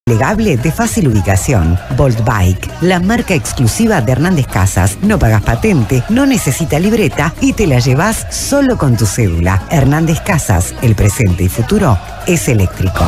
Plegable de fácil ubicación. Bolt Bike, la marca exclusiva de Hernández Casas. No pagas patente, no necesita libreta y te la llevas solo con tu cédula. Hernández Casas, el presente y futuro es eléctrico.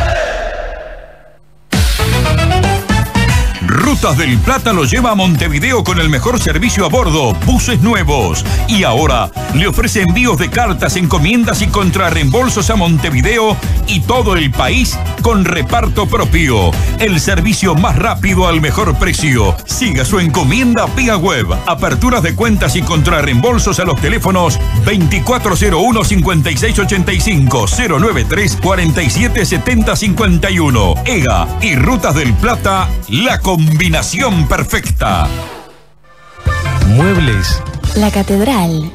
Rutas del Plata lo lleva a Montevideo con el mejor servicio a bordo, buses nuevos. Y ahora le ofrece envíos de cartas, encomiendas y contrarreembolsos a Montevideo y todo el país con reparto propio. El servicio más rápido al mejor precio. Siga su encomienda vía web. Aperturas de cuentas y contrarreembolsos a los teléfonos 2401-5685, 093-477051. EGA y Rutas del Plata, la combinación perfecta. Muebles La Catedral.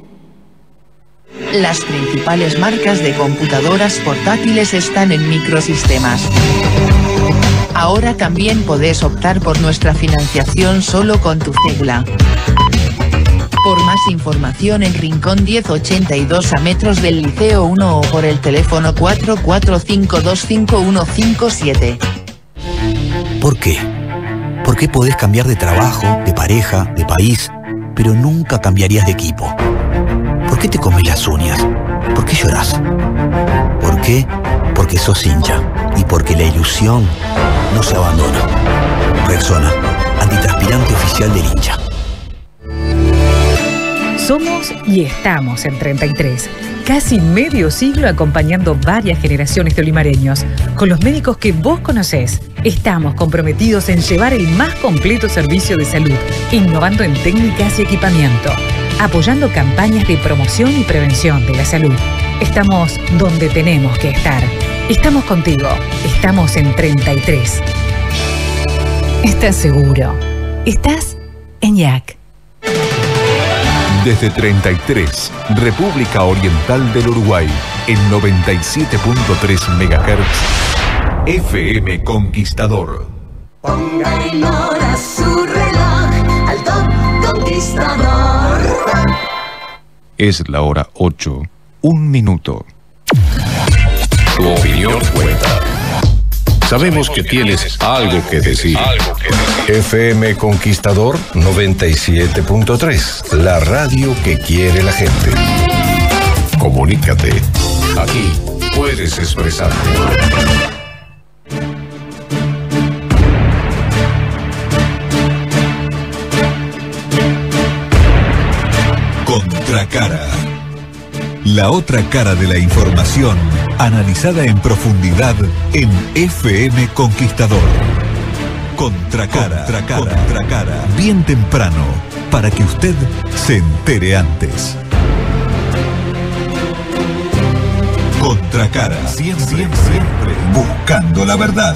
Las principales marcas de computadoras portátiles están en Microsistemas. Ahora también podés optar por nuestra financiación solo con tu cédula. Por más información en Rincón 1082 a metros del Liceo 1 o por el teléfono 44525157. ¿Por qué? ¿Por qué podés cambiar de trabajo, de pareja, de país, pero nunca cambiarías de equipo? ¿Por qué te comes las uñas? ¿Por qué llorás? ¿Por qué? Porque sos hincha y porque la ilusión no se abandona. Rexona, antitranspirante oficial del hincha. Somos y estamos en 33. Casi medio siglo acompañando varias generaciones de olimareños. Con los médicos que vos conocés, estamos comprometidos en llevar el más completo servicio de salud, innovando en técnicas y equipamiento, apoyando campañas de promoción y prevención de la salud. Estamos donde tenemos que estar. Estamos contigo. Estamos en 33. ¿Estás seguro? Estás en IAC. Desde 33, República Oriental del Uruguay, en 97.3 MHz, FM Conquistador. Ponga en hora su reloj al Top Conquistador. Es la hora 8, 1 minuto. Tu opinión cuenta. Sabemos que tienes algo que decir. FM Conquistador 97.3, la radio que quiere la gente. Comunícate. Aquí puedes expresarte. Contracara. La otra cara de la información, analizada en profundidad en FM Conquistador. Contracara. Bien temprano, para que usted se entere antes. Contracara. Siempre buscando la verdad.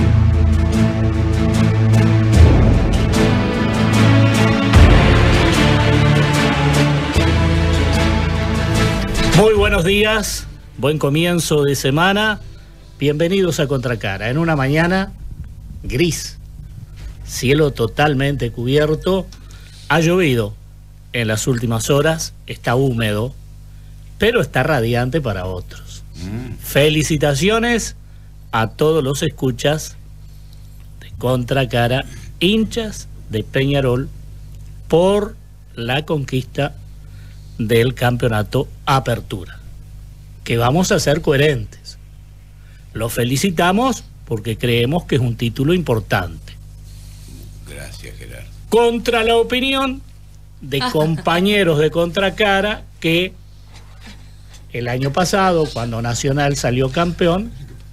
Muy buenos días, buen comienzo de semana, bienvenidos a Contracara. En una mañana gris, cielo totalmente cubierto, ha llovido en las últimas horas, está húmedo, pero está radiante para otros. Felicitaciones a todos los escuchas de Contracara, hinchas de Peñarol, por la conquista del campeonato Apertura, que vamos a ser coherentes. Lo felicitamos porque creemos que es un título importante. Gracias, Gerardo. Contra la opinión de compañeros de Contracara que el año pasado, cuando Nacional salió campeón,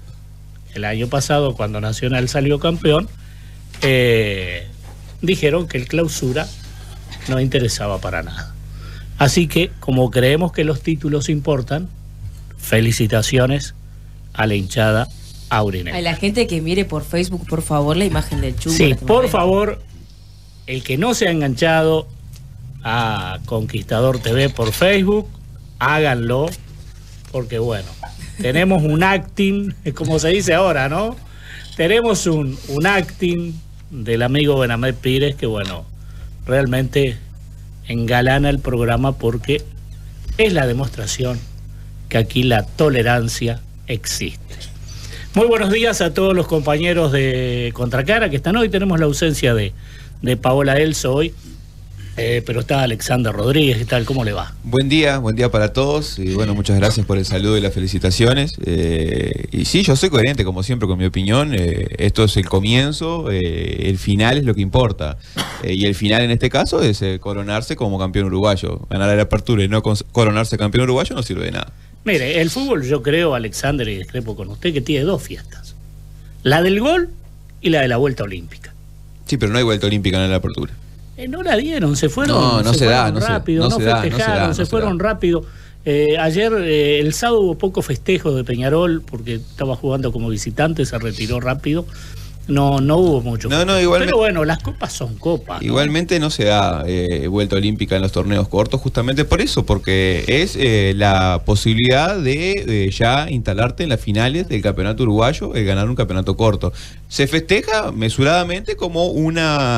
dijeron que el Clausura no interesaba para nada. Así que, como creemos que los títulos importan, felicitaciones a la hinchada aurinegra. A la gente que mire por Facebook, por favor, la imagen del Chumbo. Sí, por favor, el que no se ha enganchado a Conquistador TV por Facebook, háganlo, porque bueno, tenemos un acting, como se dice ahora, ¿no? Tenemos un acting del amigo Benamed Pires que, bueno, realmente engalana el programa porque es la demostración que aquí la tolerancia existe. Muy buenos días a todos los compañeros de Contracara que están hoy. Tenemos la ausencia de Paola Elso hoy, pero está Alexander Rodríguez. ¿Qué tal? ¿Cómo le va? Buen día para todos. Y bueno, muchas gracias por el saludo y las felicitaciones. Y sí, yo soy coherente, como siempre, con mi opinión. Esto es el comienzo, el final es lo que importa. Y el final en este caso es coronarse como campeón uruguayo. Ganar la apertura y no coronarse campeón uruguayo no sirve de nada. Mire, el fútbol, yo creo, Alexander, y discrepo con usted, que tiene dos fiestas. La del gol y la de la vuelta olímpica. Sí, pero no hay vuelta olímpica en la apertura. No la dieron, se fueron rápido, no festejaron, se fueron rápido. Ayer, el sábado, hubo poco festejo de Peñarol porque estaba jugando como visitante, se retiró rápido. No hubo mucho. Igualmente, pero bueno, las copas son copas. Igualmente no se da vuelta olímpica en los torneos cortos, justamente por eso, porque es la posibilidad de ya instalarte en las finales del campeonato uruguayo, ganar un campeonato corto. Se festeja mesuradamente como un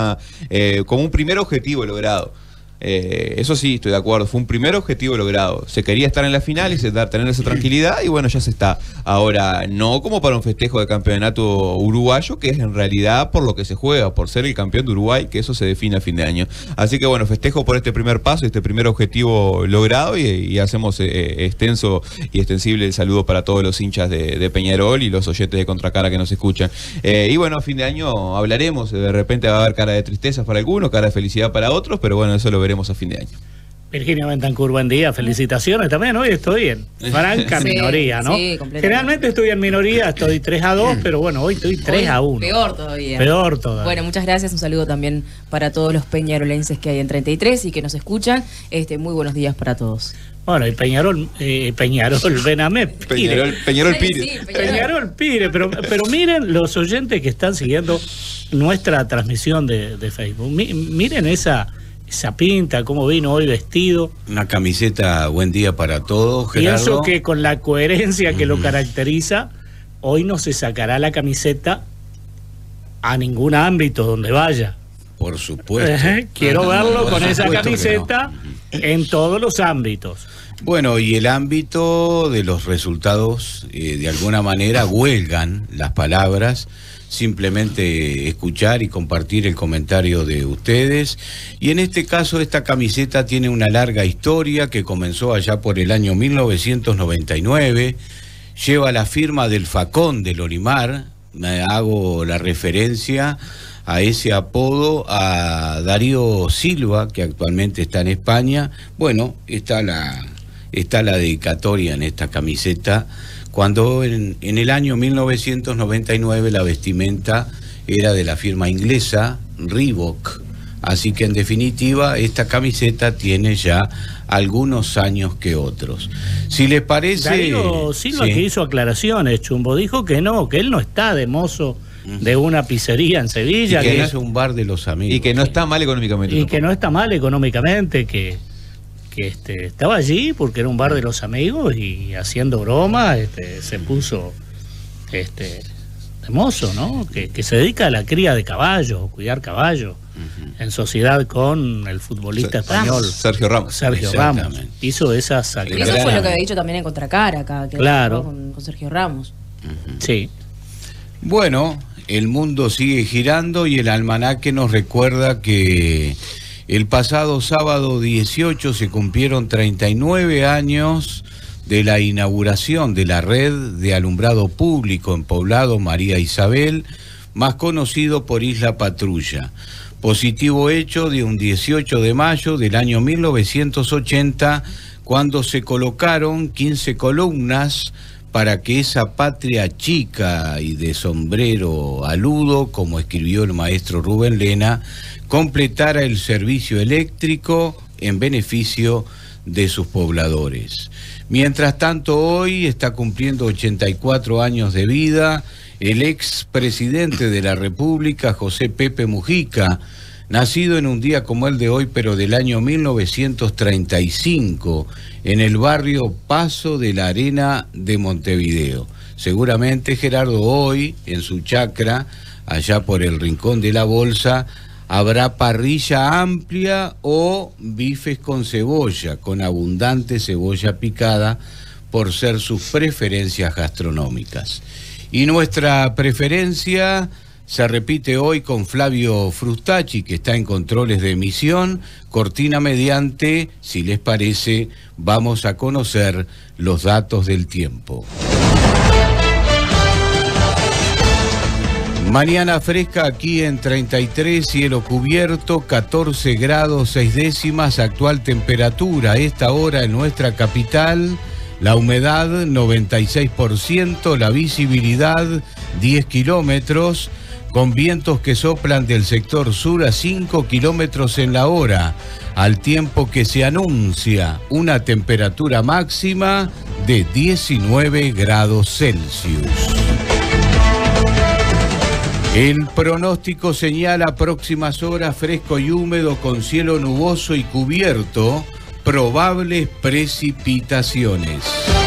primer objetivo logrado. Eso sí, estoy de acuerdo, fue un primer objetivo logrado. Se quería estar en la final y tener esa tranquilidad, y bueno, ya se está. Ahora, no como para un festejo de campeonato uruguayo, que es en realidad por lo que se juega, por ser el campeón de Uruguay, que eso se define a fin de año. Así que bueno, festejo por este primer paso, este primer objetivo logrado, y hacemos extenso y extensible el saludo para todos los hinchas de Peñarol y los oyentes de Contracara que nos escuchan. Y bueno, a fin de año hablaremos, de repente va a haber cara de tristeza para algunos, cara de felicidad para otros, pero bueno, eso lo veremos a fin de año. Virginia Bentancur, buen día, felicitaciones también. Hoy estoy en franca minoría, ¿no? Sí, generalmente estoy en minoría, estoy 3-2, pero bueno, hoy estoy 3-1. Peor todavía. Peor todavía. Bueno, muchas gracias, un saludo también para todos los peñarolenses que hay en 33 y que nos escuchan. Muy buenos días para todos. Bueno, y Peñarol, Benamé, Peñarol Pire. Sí, Peñarol Pire, pero miren los oyentes que están siguiendo nuestra transmisión de Facebook. Miren esa pinta, cómo vino hoy vestido. Una camiseta, buen día para todos, Gerardo. Pienso que con la coherencia que lo caracteriza, hoy no se sacará la camiseta a ningún ámbito donde vaya. Por supuesto. Quiero verlo con esa camiseta en todos los ámbitos. Bueno, y el ámbito de los resultados, de alguna manera, huelgan las palabras. Simplemente escuchar y compartir el comentario de ustedes. Y en este caso, esta camiseta tiene una larga historia que comenzó allá por el año 1999. Lleva la firma del Facón del Olimar. Me hago la referencia a ese apodo a Darío Silva, que actualmente está en España. Bueno, está la dedicatoria en esta camiseta, cuando en el año 1999 la vestimenta era de la firma inglesa Reebok. Así que en definitiva esta camiseta tiene ya algunos años que otros. Si les parece... Darío Silva, ¿sí? Que hizo aclaraciones, Chumbo, dijo que no, que él no está de mozo de una pizzería en Sevilla. Y que es un bar de los amigos. Y que no está mal económicamente. Y que no está mal económicamente, que estaba allí porque era un bar de los amigos y haciendo broma se puso de mozo, ¿no? Que se dedica a la cría de caballos, cuidar caballos, en sociedad con el futbolista español Sergio Ramos. Hizo esas aclaraciones. Eso fue lo que había dicho también en Contracara acá, que claro, con Sergio Ramos. Sí. Bueno, el mundo sigue girando y el almanaque nos recuerda que el pasado sábado 18 se cumplieron 39 años de la inauguración de la red de alumbrado público en Poblado María Isabel, más conocido por Isla Patrulla. Positivo hecho de un 18 de mayo del año 1980, cuando se colocaron 15 columnas para que esa patria chica y de sombrero aludo, como escribió el maestro Rubén Lena, completara el servicio eléctrico en beneficio de sus pobladores. Mientras tanto, hoy está cumpliendo 84 años de vida el expresidente de la República, José Pepe Mujica, nacido en un día como el de hoy, pero del año 1935, en el barrio Paso de la Arena de Montevideo. Seguramente, Gerardo, hoy, en su chacra, allá por el Rincón de la Bolsa, habrá parrilla amplia o bifes con cebolla, con abundante cebolla picada, por ser sus preferencias gastronómicas. Y nuestra preferencia se repite hoy con Flavio Frustacci, que está en controles de emisión. Cortina mediante, si les parece, vamos a conocer los datos del tiempo. Mañana fresca aquí en 33, cielo cubierto, 14 grados 6 décimas, actual temperatura a esta hora en nuestra capital, la humedad 96%, la visibilidad 10 kilómetros, con vientos que soplan del sector sur a 5 kilómetros en la hora, al tiempo que se anuncia una temperatura máxima de 19 grados Celsius. El pronóstico señala próximas horas fresco y húmedo con cielo nuboso y cubierto, probables precipitaciones.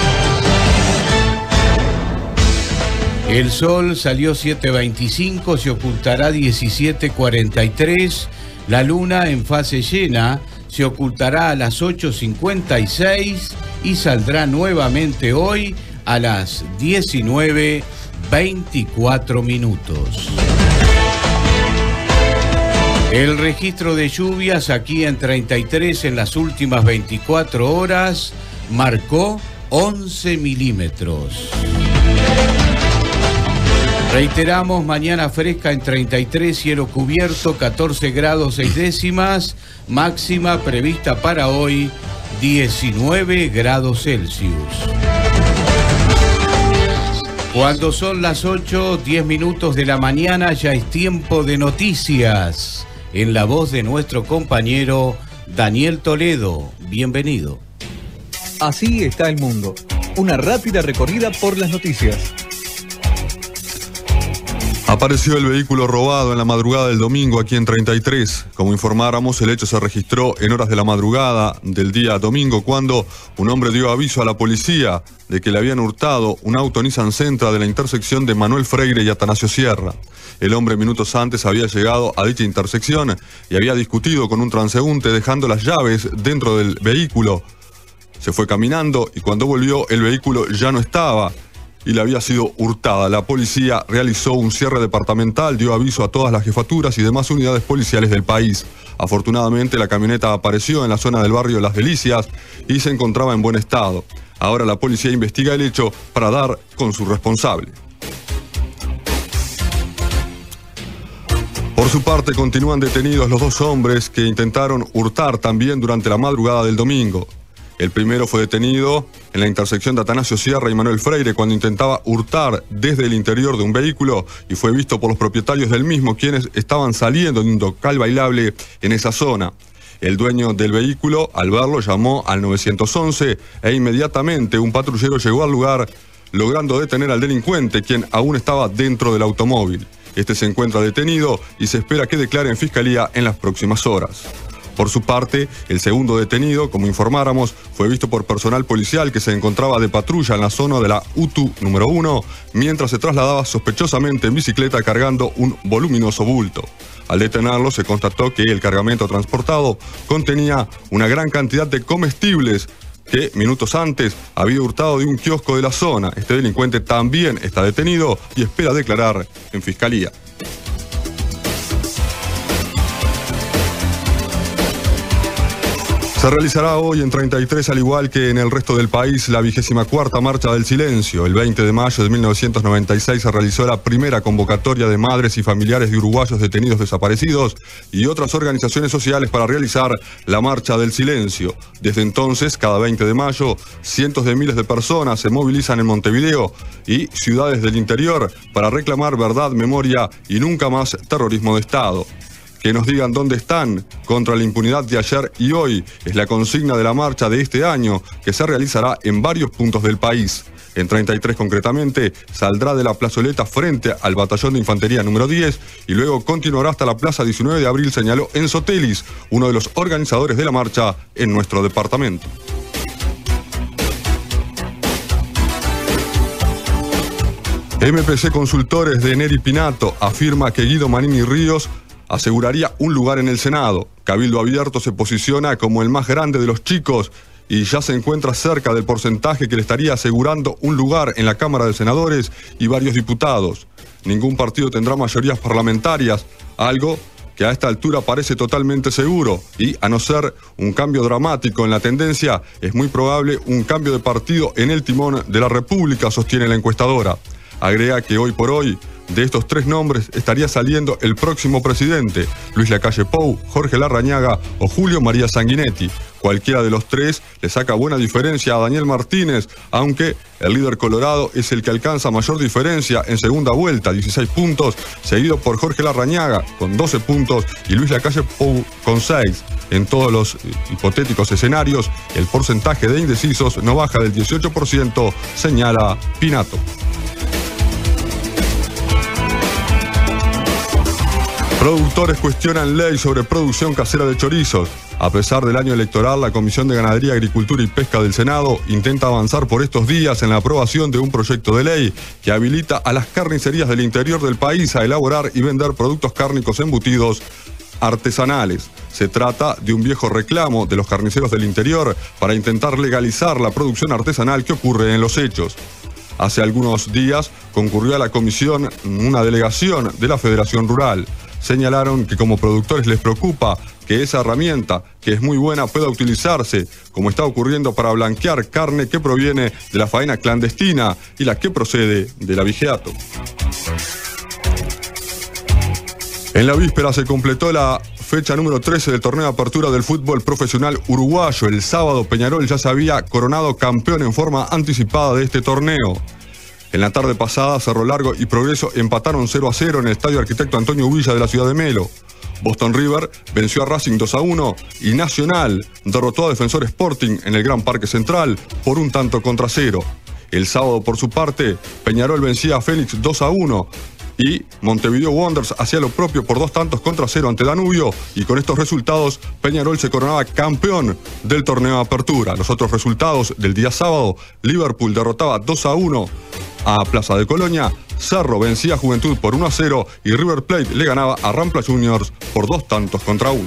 El sol salió 7:25, se ocultará 17:43. La luna en fase llena se ocultará a las 8:56 y saldrá nuevamente hoy a las 19:24 minutos. El registro de lluvias aquí en 33 en las últimas 24 horas marcó 11 milímetros. Reiteramos, mañana fresca en 33, cielo cubierto, 14 grados 6 décimas, máxima prevista para hoy 19 grados Celsius. Cuando son las 8:10 minutos de la mañana, ya es tiempo de noticias. En la voz de nuestro compañero Daniel Toledo. Bienvenido. Así está el mundo. Una rápida recorrida por las noticias. Apareció el vehículo robado en la madrugada del domingo aquí en 33. Como informáramos, el hecho se registró en horas de la madrugada del día domingo cuando un hombre dio aviso a la policía de que le habían hurtado un auto Nissan Sentra de la intersección de Manuel Freire y Atanasio Sierra. El hombre minutos antes había llegado a dicha intersección y había discutido con un transeúnte dejando las llaves dentro del vehículo. Se fue caminando y cuando volvió el vehículo ya no estaba y le había sido hurtada. La policía realizó un cierre departamental, dio aviso a todas las jefaturas y demás unidades policiales del país. Afortunadamente la camioneta apareció en la zona del barrio Las Delicias y se encontraba en buen estado. Ahora la policía investiga el hecho para dar con su responsable. Por su parte, continúan detenidos los dos hombres que intentaron hurtar también durante la madrugada del domingo. El primero fue detenido en la intersección de Atanasio Sierra y Manuel Freire cuando intentaba hurtar desde el interior de un vehículo y fue visto por los propietarios del mismo, quienes estaban saliendo de un local bailable en esa zona. El dueño del vehículo, al verlo, llamó al 911 e inmediatamente un patrullero llegó al lugar, logrando detener al delincuente, quien aún estaba dentro del automóvil. Este se encuentra detenido y se espera que declare en fiscalía en las próximas horas. Por su parte, el segundo detenido, como informáramos, fue visto por personal policial que se encontraba de patrulla en la zona de la UTU número 1, mientras se trasladaba sospechosamente en bicicleta cargando un voluminoso bulto. Al detenerlo, se constató que el cargamento transportado contenía una gran cantidad de comestibles que minutos antes había hurtado de un kiosco de la zona. Este delincuente también está detenido y espera declarar en fiscalía. Se realizará hoy en 33, al igual que en el resto del país, la 24ª Marcha del Silencio. El 20 de mayo de 1996 se realizó la primera convocatoria de madres y familiares de uruguayos detenidos desaparecidos y otras organizaciones sociales para realizar la Marcha del Silencio. Desde entonces, cada 20 de mayo, cientos de miles de personas se movilizan en Montevideo y ciudades del interior para reclamar verdad, memoria y nunca más terrorismo de Estado. Que nos digan dónde están contra la impunidad de ayer y hoy es la consigna de la marcha de este año, que se realizará en varios puntos del país. En 33 concretamente, saldrá de la plazoleta frente al batallón de infantería número 10 y luego continuará hasta la plaza 19 de abril, señaló Enzo Telis, uno de los organizadores de la marcha en nuestro departamento. MPC Consultores de Neri Pinato afirma que Guido Manini Ríos aseguraría un lugar en el Senado. Cabildo Abierto se posiciona como el más grande de los chicos y ya se encuentra cerca del porcentaje que le estaría asegurando un lugar en la Cámara de Senadores y varios diputados. Ningún partido tendrá mayorías parlamentarias, algo que a esta altura parece totalmente seguro, y a no ser un cambio dramático en la tendencia, es muy probable un cambio de partido en el timón de la República, sostiene la encuestadora. Agrega que hoy por hoy, de estos 3 nombres estaría saliendo el próximo presidente, Luis Lacalle Pou, Jorge Larrañaga o Julio María Sanguinetti. Cualquiera de los 3 le saca buena diferencia a Daniel Martínez, aunque el líder colorado es el que alcanza mayor diferencia en segunda vuelta, 16 puntos, seguido por Jorge Larrañaga con 12 puntos y Luis Lacalle Pou con 6. En todos los hipotéticos escenarios, el porcentaje de indecisos no baja del 18%, señala Pinato. Productores cuestionan ley sobre producción casera de chorizos. A pesar del año electoral, la Comisión de Ganadería, Agricultura y Pesca del Senado intenta avanzar por estos días en la aprobación de un proyecto de ley que habilita a las carnicerías del interior del país a elaborar y vender productos cárnicos embutidos artesanales. Se trata de un viejo reclamo de los carniceros del interior para intentar legalizar la producción artesanal que ocurre en los hechos. Hace algunos días concurrió a la comisión una delegación de la Federación Rural. Señalaron que como productores les preocupa que esa herramienta, que es muy buena, pueda utilizarse, como está ocurriendo para blanquear carne que proviene de la faena clandestina y la que procede del abigeato. En la víspera se completó la fecha número 13 del torneo de apertura del fútbol profesional uruguayo. El sábado Peñarol ya se había coronado campeón en forma anticipada de este torneo. En la tarde pasada, Cerro Largo y Progreso empataron 0-0 en el Estadio Arquitecto Antonio Villa de la ciudad de Melo. Boston River venció a Racing 2-1 y Nacional derrotó a Defensor Sporting en el Gran Parque Central por 1-0. El sábado, por su parte, Peñarol vencía a Fénix 2-1 y Montevideo Wanderers hacía lo propio por 2-0 ante Danubio, y con estos resultados Peñarol se coronaba campeón del torneo de apertura. Los otros resultados del día sábado: Liverpool derrotaba 2-1 a Plaza de Colonia, Cerro vencía a Juventud por 1-0 y River Plate le ganaba a Rampla Juniors por 2-1.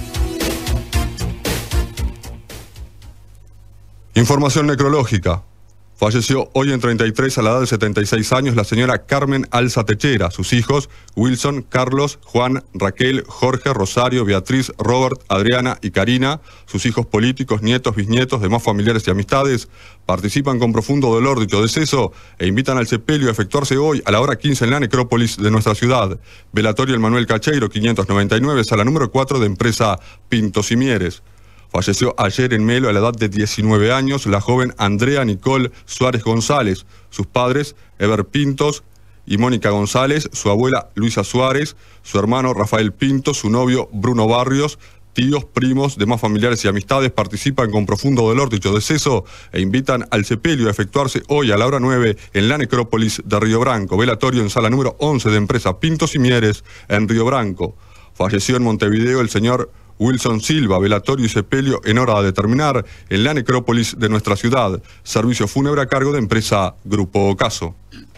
Información necrológica. Falleció hoy en 33 a la edad de 76 años la señora Carmen Alza Techera. Sus hijos, Wilson, Carlos, Juan, Raquel, Jorge, Rosario, Beatriz, Robert, Adriana y Karina, sus hijos políticos, nietos, bisnietos, demás familiares y amistades, participan con profundo dolor dicho deceso e invitan al sepelio a efectuarse hoy a la hora 15 en la necrópolis de nuestra ciudad. Velatorio El Manuel Cacheiro, 599, sala número 4 de empresa Pintos y Mieres. Falleció ayer en Melo a la edad de 19 años la joven Andrea Nicole Suárez González. Sus padres, Eber Pintos y Mónica González, su abuela Luisa Suárez, su hermano Rafael Pintos, su novio Bruno Barrios, tíos, primos, demás familiares y amistades participan con profundo dolor dicho deceso e invitan al sepelio a efectuarse hoy a la hora 9 en la necrópolis de Río Branco. Velatorio en sala número 11 de empresa Pintos y Mieres en Río Branco. Falleció en Montevideo el señor Wilson Silva. Velatorio y sepelio en hora a determinar en la necrópolis de nuestra ciudad. Servicio fúnebre a cargo de empresa Grupo Ocaso.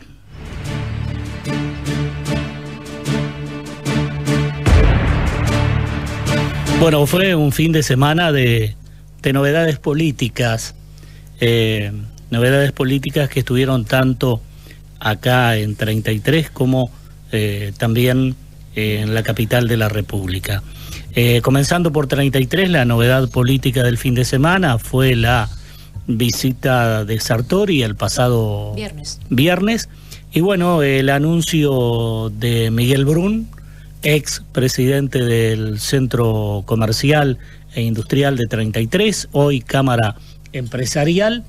Bueno, fue un fin de semana de novedades políticas. Novedades políticas que estuvieron tanto acá en 33 como también en la capital de la República. Comenzando por 33, la novedad política del fin de semana fue la visita de Sartori el pasado viernes. Y bueno, el anuncio de Miguel Brun, ex presidente del Centro Comercial e Industrial de 33, hoy Cámara Empresarial,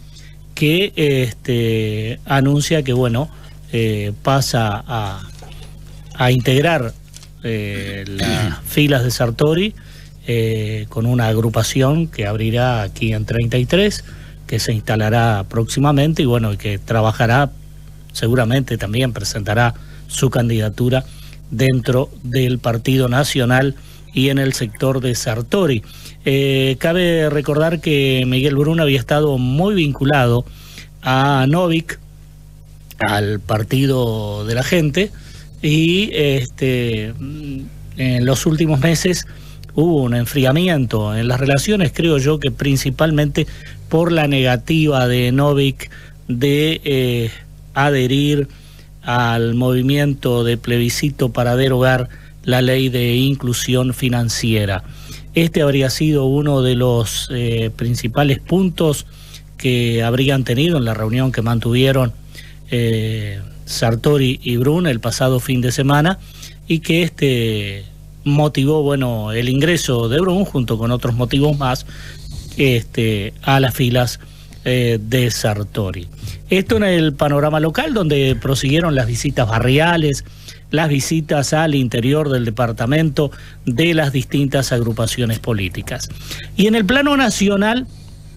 que anuncia que bueno, pasa a integrar las filas de Sartori con una agrupación que abrirá aquí en 33, que se instalará próximamente y bueno, que trabajará, seguramente también presentará su candidatura dentro del Partido Nacional y en el sector de Sartori. Cabe recordar que Miguel Brun había estado muy vinculado a Novik, al Partido de la Gente, y en los últimos meses hubo un enfriamiento en las relaciones, creo yo que principalmente por la negativa de Novik de adherir al movimiento de plebiscito para derogar la ley de inclusión financiera. Este habría sido uno de los principales puntos que habrían tenido en la reunión que mantuvieron Sartori y Brun el pasado fin de semana, y que motivó, bueno, el ingreso de Brun junto con otros motivos más a las filas de Sartori. Esto en el panorama local, donde prosiguieron las visitas barriales, las visitas al interior del departamento de las distintas agrupaciones políticas. Y en el plano nacional,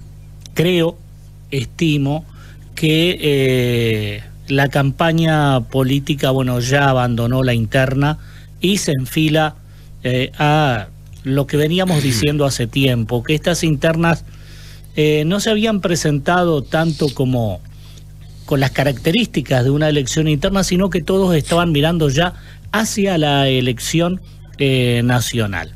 estimo que la campaña política, bueno, ya abandonó la interna y se enfila a lo que veníamos diciendo hace tiempo, que estas internas no se habían presentado tanto como con las características de una elección interna, sino que todos estaban mirando ya hacia la elección nacional.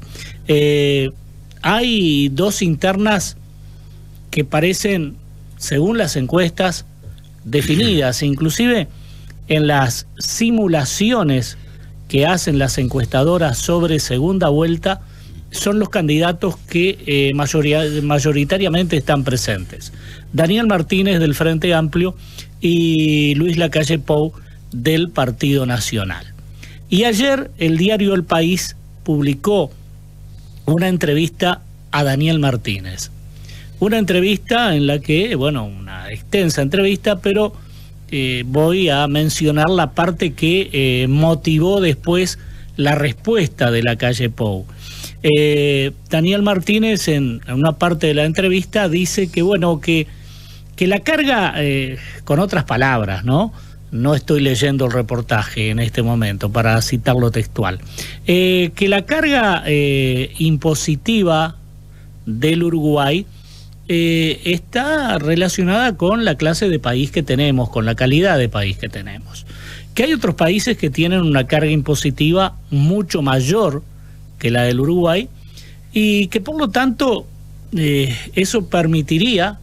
Hay dos internas que parecen, según las encuestas, definidas, inclusive en las simulaciones que hacen las encuestadoras sobre segunda vuelta, son los candidatos que mayoritariamente están presentes. Daniel Martínez del Frente Amplio y Luis Lacalle Pou del Partido Nacional. Y ayer el diario El País publicó una entrevista a Daniel Martínez. Una entrevista en la que, bueno, una extensa entrevista, pero voy a mencionar la parte que motivó después la respuesta de Lacalle Pou. Daniel Martínez en una parte de la entrevista dice que, bueno, que la carga, con otras palabras, ¿no? No estoy leyendo el reportaje en este momento para citarlo textual, que la carga impositiva del Uruguay está relacionada con la clase de país que tenemos, con la calidad de país que tenemos. Que hay otros países que tienen una carga impositiva mucho mayor que la del Uruguay y que por lo tanto eso permitiría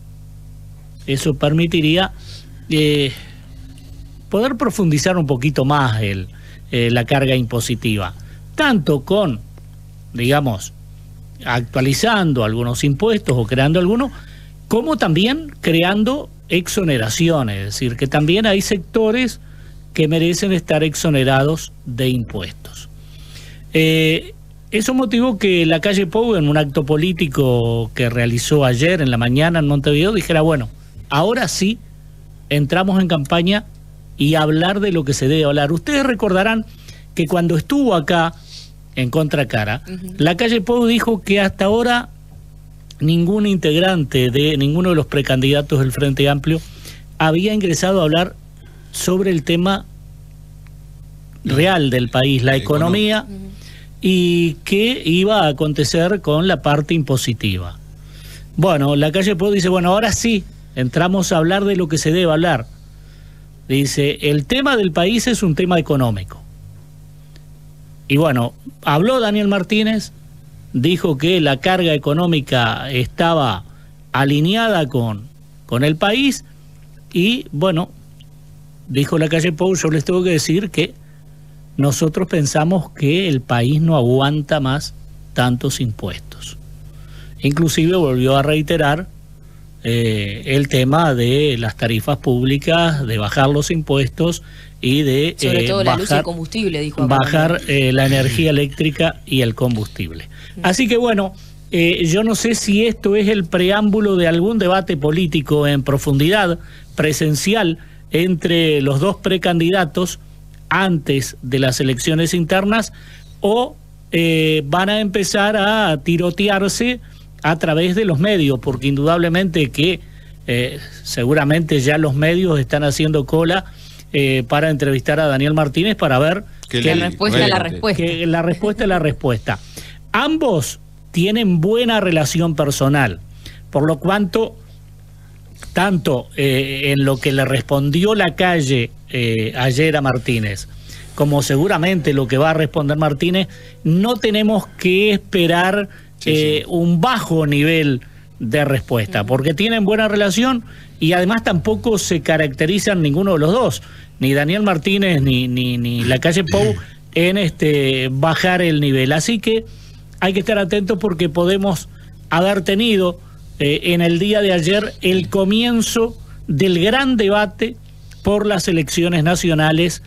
poder profundizar un poquito más la carga impositiva, tanto con, digamos, actualizando algunos impuestos o creando algunos, como también creando exoneraciones, es decir, que también hay sectores que merecen estar exonerados de impuestos. Eso motivó que Lacalle Pou, en un acto político que realizó ayer en la mañana en Montevideo, dijera, bueno, ahora sí entramos en campaña y hablar de lo que se debe hablar. Ustedes recordarán que cuando estuvo acá en Contracara, Lacalle Pou dijo que hasta ahora ningún integrante de ninguno de los precandidatos del Frente Amplio había ingresado a hablar sobre el tema real del país, la economía, y qué iba a acontecer con la parte impositiva. Bueno, Lacalle Pou dice, bueno, ahora sí, entramos a hablar de lo que se debe hablar. Dice, el tema del país es un tema económico. Y bueno, habló Daniel Martínez, dijo que la carga económica estaba alineada con el país y, bueno, dijo Lacalle Pou, yo les tengo que decir que nosotros pensamos que el país no aguanta más tantos impuestos. Inclusive volvió a reiterar el tema de las tarifas públicas, de bajar los impuestos y de sobre todo la luz y el combustible, dijo acá bajar la energía eléctrica y el combustible. Así que bueno, yo no sé si esto es el preámbulo de algún debate político en profundidad, presencial, entre los dos precandidatos antes de las elecciones internas, o van a empezar a tirotearse a través de los medios, porque indudablemente que seguramente ya los medios están haciendo cola para entrevistar a Daniel Martínez para ver la respuesta es la respuesta. Que la respuesta es la respuesta. Ambos tienen buena relación personal, por lo cuanto, tanto en lo que le respondió Lacalle ayer a Martínez, como seguramente lo que va a responder Martínez, no tenemos que esperar un bajo nivel de respuesta, porque tienen buena relación y además tampoco se caracterizan ninguno de los dos, ni Daniel Martínez ni Lacalle Pou, en bajar el nivel. Así que hay que estar atentos porque podemos haber tenido en el día de ayer el comienzo del gran debate por las elecciones nacionales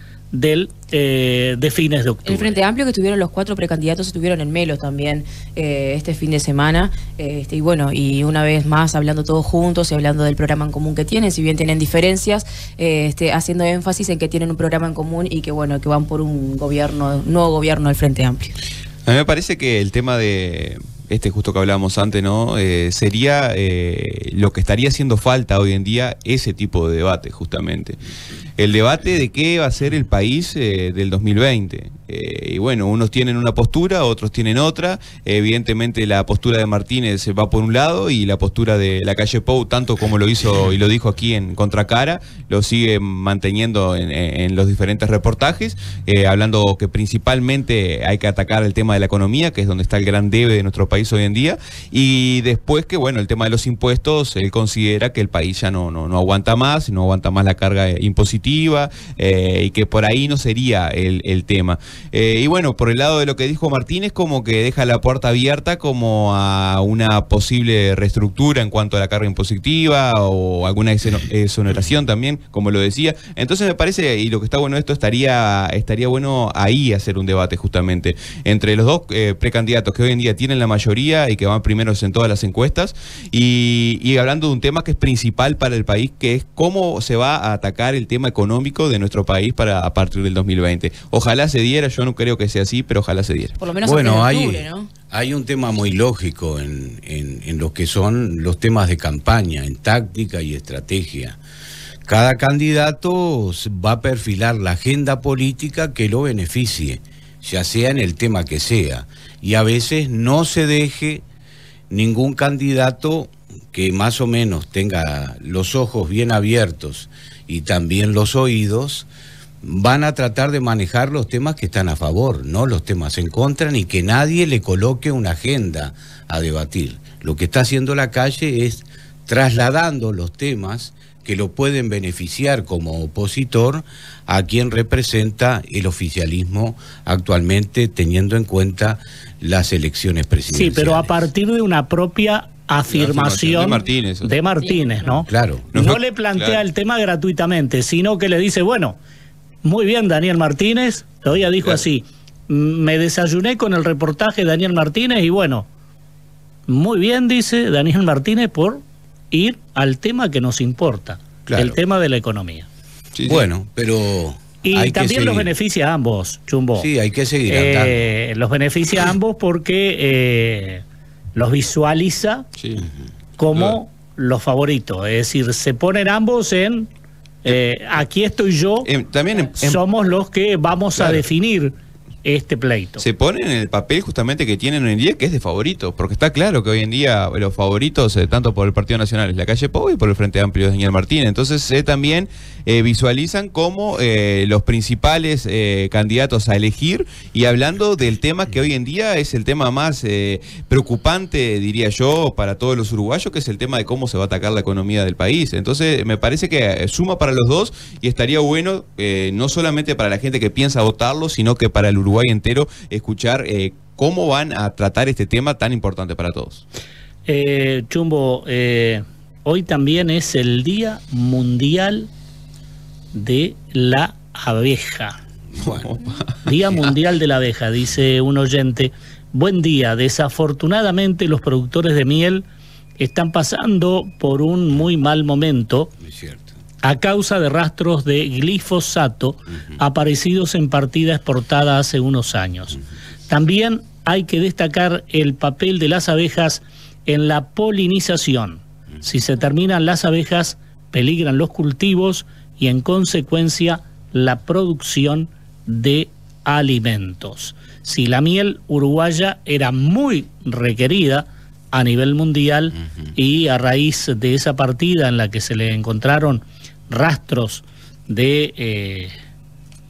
de fines de octubre. El Frente Amplio, que estuvieron los 4 precandidatos, estuvieron en Melo también este fin de semana, y bueno, y una vez más hablando todos juntos y hablando del programa en común que tienen, si bien tienen diferencias, haciendo énfasis en que tienen un programa en común y que bueno, que van por un nuevo gobierno del Frente Amplio. A mí me parece que el tema de justo que hablábamos antes, ¿no? Sería lo que estaría haciendo falta hoy en día, ese tipo de debate, justamente. El debate de qué va a ser el país del 2020. Y bueno, unos tienen una postura, otros tienen otra. Evidentemente la postura de Martínez va por un lado y la postura de Lacalle Pou, tanto como lo hizo y lo dijo aquí en Contracara, lo sigue manteniendo en los diferentes reportajes, hablando que principalmente hay que atacar el tema de la economía, que es donde está el gran debe de nuestro país hoy en día, y después que bueno, el tema de los impuestos, él considera que el país ya no aguanta más la carga impositiva, y que por ahí no sería el tema. Y bueno, por el lado de lo que dijo Martínez, como que deja la puerta abierta como a una posible reestructura en cuanto a la carga impositiva o alguna exoneración también, como lo decía. Entonces me parece, y lo que está bueno esto, estaría bueno ahí hacer un debate justamente entre los dos precandidatos que hoy en día tienen la mayoría y que van primeros en todas las encuestas, y hablando de un tema que es principal para el país, que es cómo se va a atacar el tema económico de nuestro país a partir del 2020. Ojalá se diera, yo no creo que sea así, pero ojalá se diera. Por lo menos bueno, antes de octubre, ¿no? Hay un tema muy lógico en lo que son los temas de campaña, en táctica y estrategia. Cada candidato va a perfilar la agenda política que lo beneficie, ya sea en el tema que sea, y a veces no se deje ningún candidato que más o menos tenga los ojos bien abiertos y también los oídos. Van a tratar de manejar los temas que están a favor, no los temas en contra, ni que nadie le coloque una agenda a debatir. Lo que está haciendo Lacalle es trasladando los temas que lo pueden beneficiar como opositor a quien representa el oficialismo actualmente, teniendo en cuenta las elecciones presidenciales. Sí, pero a partir de una propia afirmación de Martínez, ¿no? Claro. No le plantea el tema gratuitamente, sino que le dice, bueno, muy bien, Daniel Martínez, todavía dijo así, me desayuné con el reportaje de Daniel Martínez y bueno, muy bien, dice Daniel Martínez, por ir al tema que nos importa, el tema de la economía. Sí, bueno, pero... Y también los beneficia a ambos, Chumbo. Sí, hay que seguir andando. Los beneficia a ambos porque los visualiza como los favoritos, es decir, se ponen ambos en... aquí estoy yo, también somos los que vamos a definir este pleito. Se ponen en el papel justamente que tienen hoy en día, que es de favoritos, porque está claro que hoy en día los favoritos, tanto por el Partido Nacional, es Lacalle Pou, y por el Frente Amplio, es Daniel Martínez. Entonces también visualizan como los principales candidatos a elegir, y hablando del tema que hoy en día es el tema más preocupante, diría yo, para todos los uruguayos, que es el tema de cómo se va a atacar la economía del país. Entonces me parece que suma para los dos, y estaría bueno, no solamente para la gente que piensa votarlo, sino que para el Uruguay entero, escuchar cómo van a tratar este tema tan importante para todos. Chumbo, hoy también es el Día Mundial de la Abeja. Bueno. Día Mundial de la Abeja, dice un oyente. Buen día. Desafortunadamente los productores de miel están pasando por un muy mal momento. Es cierto. A causa de rastros de glifosato aparecidos en partida exportada hace unos años. También hay que destacar el papel de las abejas en la polinización. Si se terminan las abejas, peligran los cultivos y en consecuencia la producción de alimentos. Si la miel uruguaya era muy requerida a nivel mundial y a raíz de esa partida en la que se le encontraron rastros de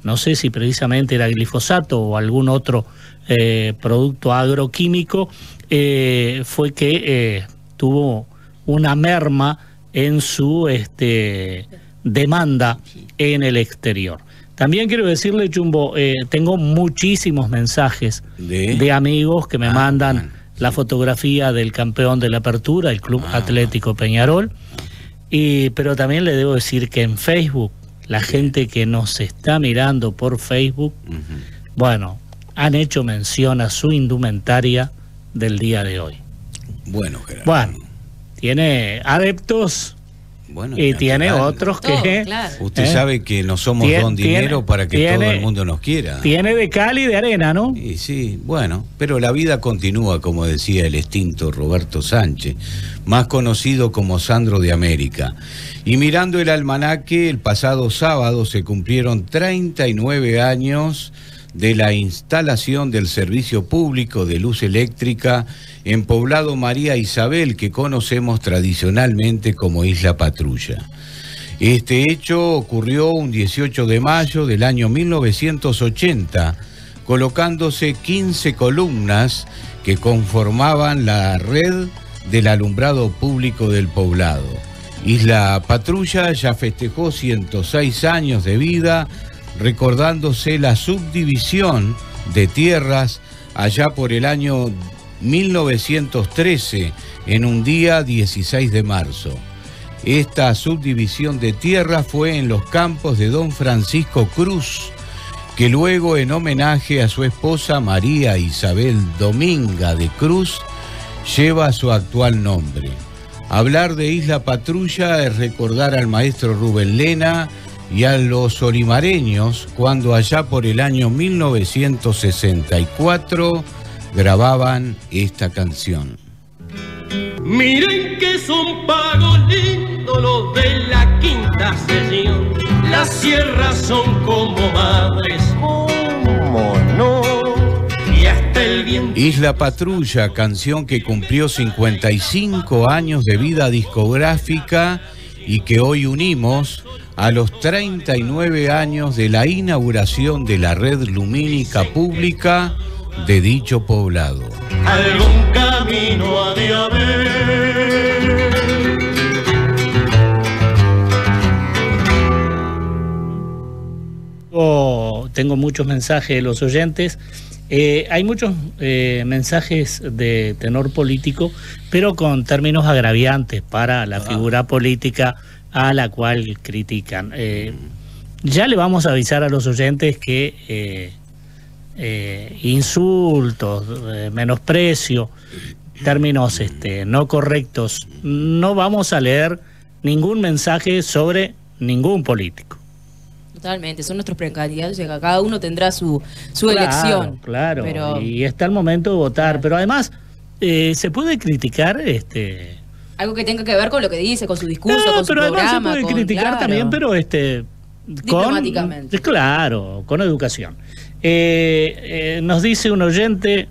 no sé si precisamente era glifosato o algún otro producto agroquímico, fue que tuvo una merma en su demanda en el exterior. También quiero decirle, Chumbo, tengo muchísimos mensajes de amigos que me mandan la fotografía del campeón de la apertura, el Club Atlético Peñarol, pero también le debo decir que en Facebook, la gente que nos está mirando por Facebook, bueno, han hecho mención a su indumentaria del día de hoy. Bueno, Gerardo. Bueno, tiene adeptos y tiene otros que... Claro. Usted sabe que no somos don dinero para que todo el mundo nos quiera. Tiene de cal y de arena, ¿no? Sí, bueno, pero la vida continúa, como decía el extinto Roberto Sánchez, más conocido como Sandro de América. Y mirando el almanaque, el pasado sábado se cumplieron 39 años de la instalación del servicio público de luz eléctrica en Poblado María Isabel, que conocemos tradicionalmente como Isla Patrulla. Este hecho ocurrió un 18 de mayo del año 1980, colocándose 15 columnas que conformaban la red del alumbrado público del poblado. Isla Patrulla ya festejó 106 años de vida, recordándose la subdivisión de tierras allá por el año 1913, en un día 16 de marzo. Esta subdivisión de tierras fue en los campos de don Francisco Cruz, que luego, en homenaje a su esposa María Isabel Dominga de Cruz, lleva su actual nombre. Hablar de Isla Patrulla es recordar al maestro Rubén Lena y a los olimareños cuando allá por el año 1964 grababan esta canción. Miren que son pagos lindos los de la quinta sesión. Las sierras son como madres, ¿cómo no? Y hasta el viento. Isla Patrulla, canción que cumplió 55 años de vida discográfica y que hoy unimos a los 39 años de la inauguración de la red lumínica pública de dicho poblado. Algún camino ha de haber. Tengo muchos mensajes de los oyentes. Hay muchos mensajes de tenor político, pero con términos agraviantes para la figura política a la cual critican. Ya le vamos a avisar a los oyentes que insultos, menosprecio, términos no correctos, no vamos a leer ningún mensaje sobre ningún político. Totalmente, son nuestros precandidatos y cada uno tendrá su elección. Claro, pero... y está el momento de votar, pero además se puede criticar algo que tenga que ver con lo que dice, con su discurso, con su programa. Pero además se puede criticar también, pero diplomáticamente. Claro, con educación. Nos dice un oyente,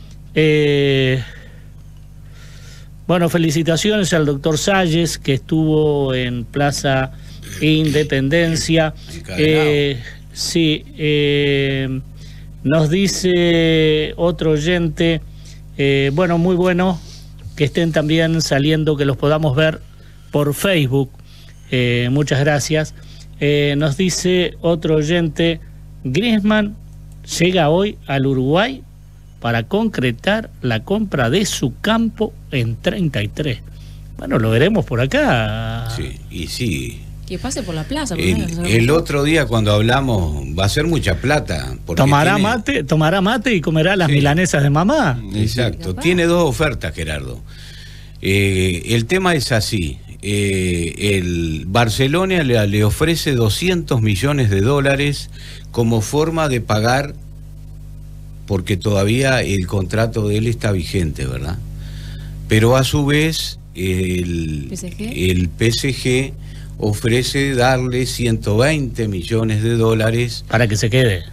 bueno, felicitaciones al doctor Salles, que estuvo en Plaza Independencia. Sí, nos dice otro oyente, bueno, muy bueno que estén también saliendo, que los podamos ver por Facebook. Muchas gracias. Nos dice otro oyente, Griezmann llega hoy al Uruguay para concretar la compra de su campo en 33. Bueno, lo veremos por acá. Sí, y sí. Que pase por la plaza. El otro día cuando hablamos, va a ser mucha plata. Tomará mate y comerá las milanesas de mamá. Exacto. Tiene dos ofertas, Gerardo. El tema es así. El Barcelona le ofrece 200 millones de dólares como forma de pagar, porque todavía el contrato de él está vigente, ¿verdad? Pero a su vez el PSG ofrece darle 120 millones de dólares para que se quede.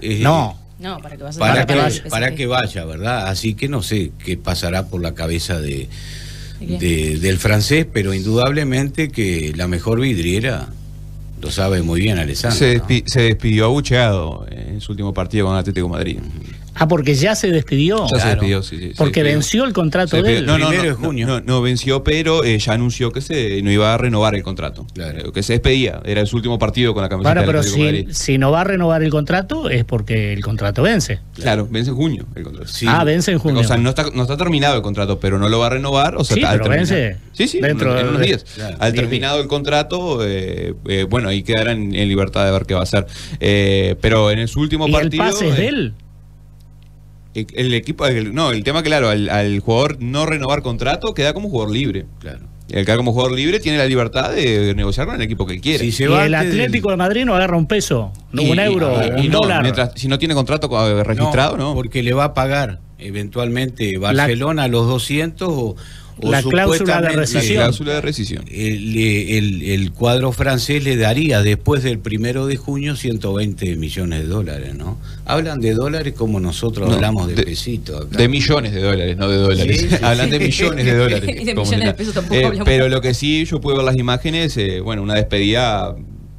Para que vaya, ¿verdad? Así que no sé qué pasará por la cabeza del francés, pero indudablemente que la mejor vidriera Lo sabe muy bien Alessandro. Se despidió abucheado en su último partido con Atlético de Madrid. Ah, porque ya se despidió. Ya se despidió, sí. Porque venció el contrato de él. Primero de junio. No, venció, pero ya anunció que no iba a renovar el contrato. Claro. Que se despedía. Era su último partido con la camiseta Bueno, del pero Atlético de Madrid. si no va a renovar el contrato es porque el contrato vence. Claro, vence en junio el contrato. Sí. Vence en junio. O sea, no está terminado el contrato, pero no lo va a renovar. O sea, sí, pero vence. Sí, dentro en unos días. Claro, al terminado el contrato, bueno, ahí quedará en libertad de ver qué va a hacer. Pero en su último partido. ¿El pase es de él? El equipo, el tema, claro, al jugador no renovar contrato queda como jugador libre. Claro. El que queda como jugador libre tiene la libertad de negociar con el equipo que él quiere. Y el Atlético de Madrid no agarra un peso, un euro, un dólar. Si no tiene contrato registrado, no. Porque le va a pagar eventualmente Barcelona los 200 o la cláusula de rescisión. La cláusula de rescisión. El cuadro francés le daría después del 1 de junio 120 millones de dólares, ¿no? Hablan de dólares como nosotros hablamos de pesitos. De millones de dólares, no de dólares. Sí. Hablan de millones de dólares. Y de millones de pesos tampoco hablamos. Pero lo que sí, yo puedo ver las imágenes, bueno, una despedida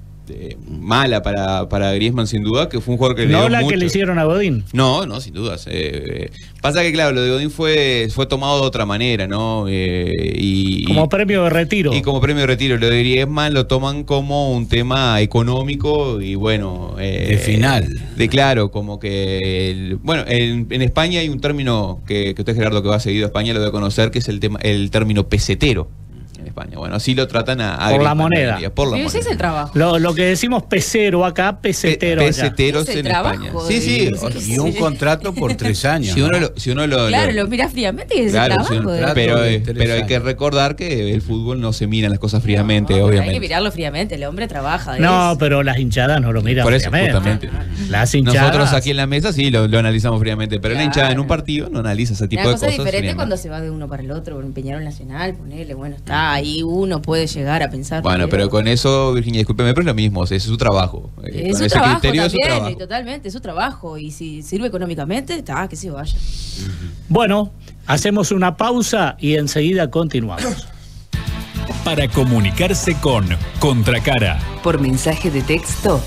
mala para Griezmann, sin duda, que fue un jugador que le dio No la mucho. que le hicieron a Godín. No, sin dudas. Pasa que, claro, lo de Godín fue tomado de otra manera, ¿no? Como premio de retiro. Y como premio de retiro. Lo de Griezmann lo toman como un tema económico y, bueno... de final. Claro, como que... bueno, en España hay un término que usted, Gerardo, que va seguido a España, lo debe conocer, que es el término pesetero. En España. Bueno, así lo tratan a por la Griezmann, moneda. Ese es el trabajo. Lo que decimos pesero acá, pesetero allá. Peseteros en España. Sí. Y un contrato por 3 años. Si uno lo claro, lo mira fríamente y es el trabajo. Pero hay que recordar que el fútbol no se mira las cosas fríamente, obviamente. Hay que mirarlo fríamente, el hombre trabaja. No, pero las hinchadas no lo miran por eso, fríamente. Justamente. Las hinchadas. Nosotros aquí en la mesa sí lo analizamos fríamente, pero la hinchada en un partido no analiza ese tipo de cosas. Es diferente cuando se va de uno para el otro, por un Peñarol Nacional, ponele, bueno, está ahí uno puede llegar a pensar. Bueno, pero con eso, Virginia, discúlpeme, pero es lo mismo, es su trabajo. Es su trabajo también, es su trabajo. Totalmente, es su trabajo. Y si sirve económicamente, está, que se vaya. Bueno, hacemos una pausa y enseguida continuamos. Para comunicarse con Contracara. Por mensaje de texto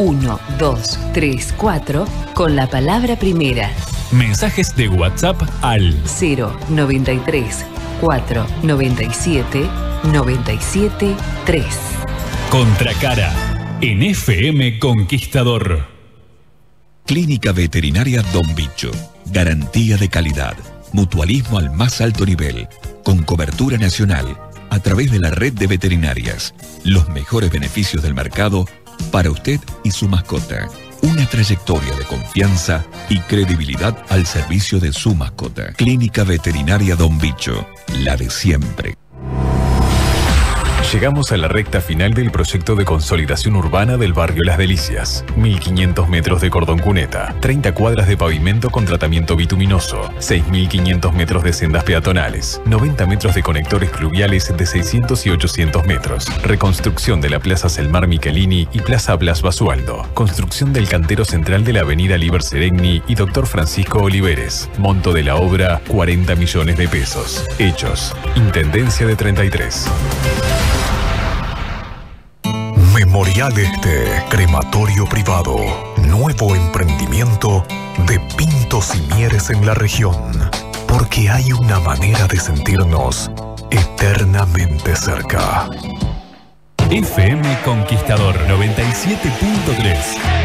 1234 con la palabra primera. Mensajes de WhatsApp al 093 497 973. Contracara en FM Conquistador. Clínica Veterinaria Don Bicho. Garantía de calidad. Mutualismo al más alto nivel. Con cobertura nacional. A través de la red de veterinarias. Los mejores beneficios del mercado para usted y su mascota. Una trayectoria de confianza y credibilidad al servicio de su mascota. Clínica Veterinaria Don Bicho. La de siempre. Llegamos a la recta final del proyecto de consolidación urbana del barrio Las Delicias. 1500 metros de cordón cuneta, 30 cuadras de pavimento con tratamiento bituminoso, 6500 metros de sendas peatonales, 90 metros de conectores pluviales de 600 y 800 metros, reconstrucción de la Plaza Selmar Michelini y Plaza Blas Basualdo, construcción del cantero central de la avenida Liber Seregni y Dr. Francisco Oliveres. Monto de la obra, 40 millones de pesos. Hechos, Intendencia de 33. Memorial Este, crematorio privado, nuevo emprendimiento de Pintos y Mieres en la región, porque hay una manera de sentirnos eternamente cerca. FM Conquistador 97.3.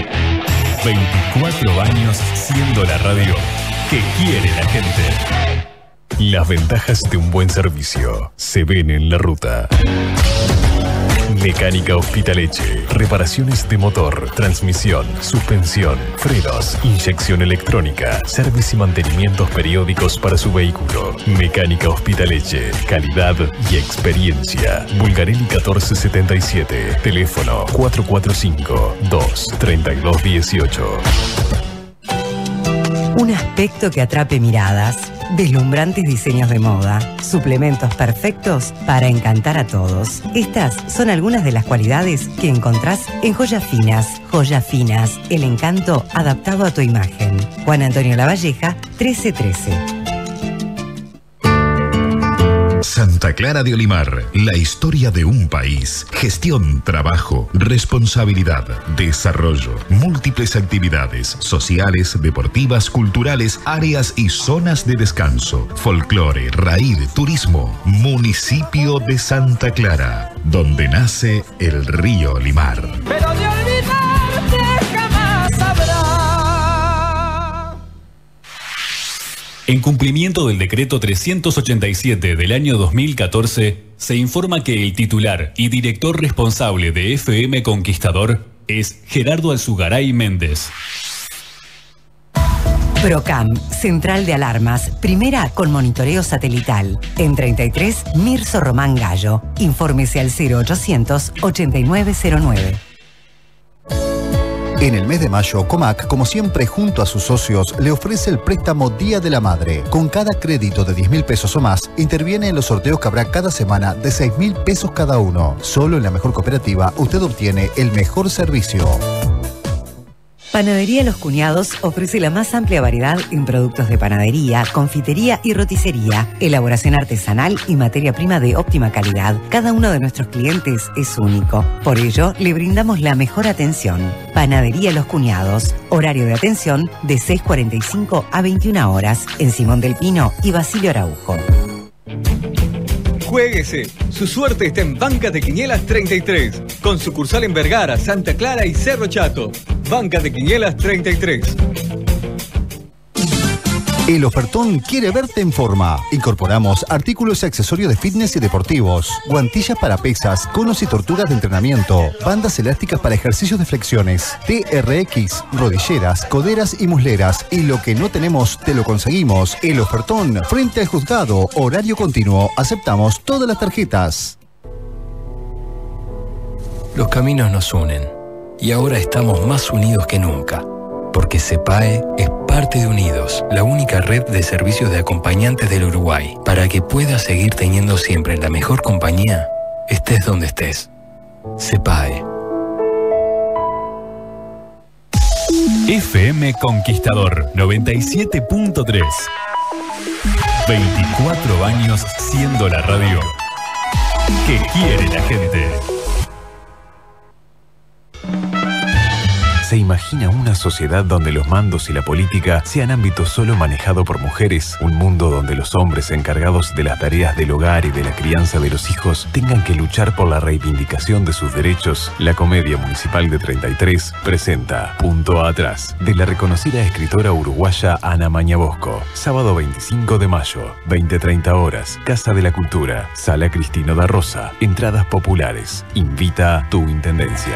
24 años siendo la radio que quiere la gente. Las ventajas de un buen servicio se ven en la ruta. Mecánica Hospitaleche. Reparaciones de motor, transmisión, suspensión, frenos, inyección electrónica, servicio y mantenimientos periódicos para su vehículo. Mecánica Hospitaleche. Calidad y experiencia. Bulgarelli 1477. Teléfono 445-23218. Un aspecto que atrape miradas, deslumbrantes diseños de moda, suplementos perfectos para encantar a todos. Estas son algunas de las cualidades que encontrás en Joyas Finas. Joyas Finas, el encanto adaptado a tu imagen. Juan Antonio Lavalleja, 1313. Santa Clara de Olimar, la historia de un país. Gestión, trabajo, responsabilidad, desarrollo, múltiples actividades sociales, deportivas, culturales, áreas y zonas de descanso, folclore, raíz, turismo. Municipio de Santa Clara, donde nace el río Olimar. Pero de olvidarte jamás habrá. En cumplimiento del decreto 387 del año 2014, se informa que el titular y director responsable de FM Conquistador es Gerardo Alzugaray Méndez. Procam, Central de Alarmas, primera con monitoreo satelital. En 33, Mirso Román Gallo. Infórmese al 0800 8909. En el mes de mayo, Comac, como siempre junto a sus socios, le ofrece el préstamo Día de la Madre. Con cada crédito de 10.000 pesos o más, interviene en los sorteos que habrá cada semana de 6.000 pesos cada uno. Solo en la mejor cooperativa usted obtiene el mejor servicio. Panadería Los Cuñados ofrece la más amplia variedad en productos de panadería, confitería y roticería, elaboración artesanal y materia prima de óptima calidad. Cada uno de nuestros clientes es único. Por ello, le brindamos la mejor atención. Panadería Los Cuñados. Horario de atención de 6:45 a 21 horas en Simón del Pino y Basilio Araujo. Juéguese. Su suerte está en Banca de Quinielas 33, con sucursal en Vergara, Santa Clara y Cerro Chato. Banca de Quinielas 33. El ofertón quiere verte en forma. Incorporamos artículos y accesorios de fitness y deportivos, guantillas para pesas, conos y tortugas de entrenamiento, bandas elásticas para ejercicios de flexiones, TRX, rodilleras, coderas y musleras. Y lo que no tenemos, te lo conseguimos. El ofertón, frente al juzgado, horario continuo. Aceptamos todas las tarjetas. Los caminos nos unen y ahora estamos más unidos que nunca. Porque CEPAE es parte de Unidos, la única red de servicios de acompañantes del Uruguay, para que puedas seguir teniendo siempre la mejor compañía, estés donde estés. CEPAE. FM Conquistador 97.3. 24 años siendo la radio que quiere la gente. ¿Se imagina una sociedad donde los mandos y la política sean ámbitos solo manejado por mujeres? Un mundo donde los hombres encargados de las tareas del hogar y de la crianza de los hijos tengan que luchar por la reivindicación de sus derechos. La Comedia Municipal de 33 presenta Punto Atrás, de la reconocida escritora uruguaya Ana Mañabosco. Sábado 25 de mayo, 20:30 horas, Casa de la Cultura, Sala Cristino da Rosa. Entradas populares. Invita tu intendencia.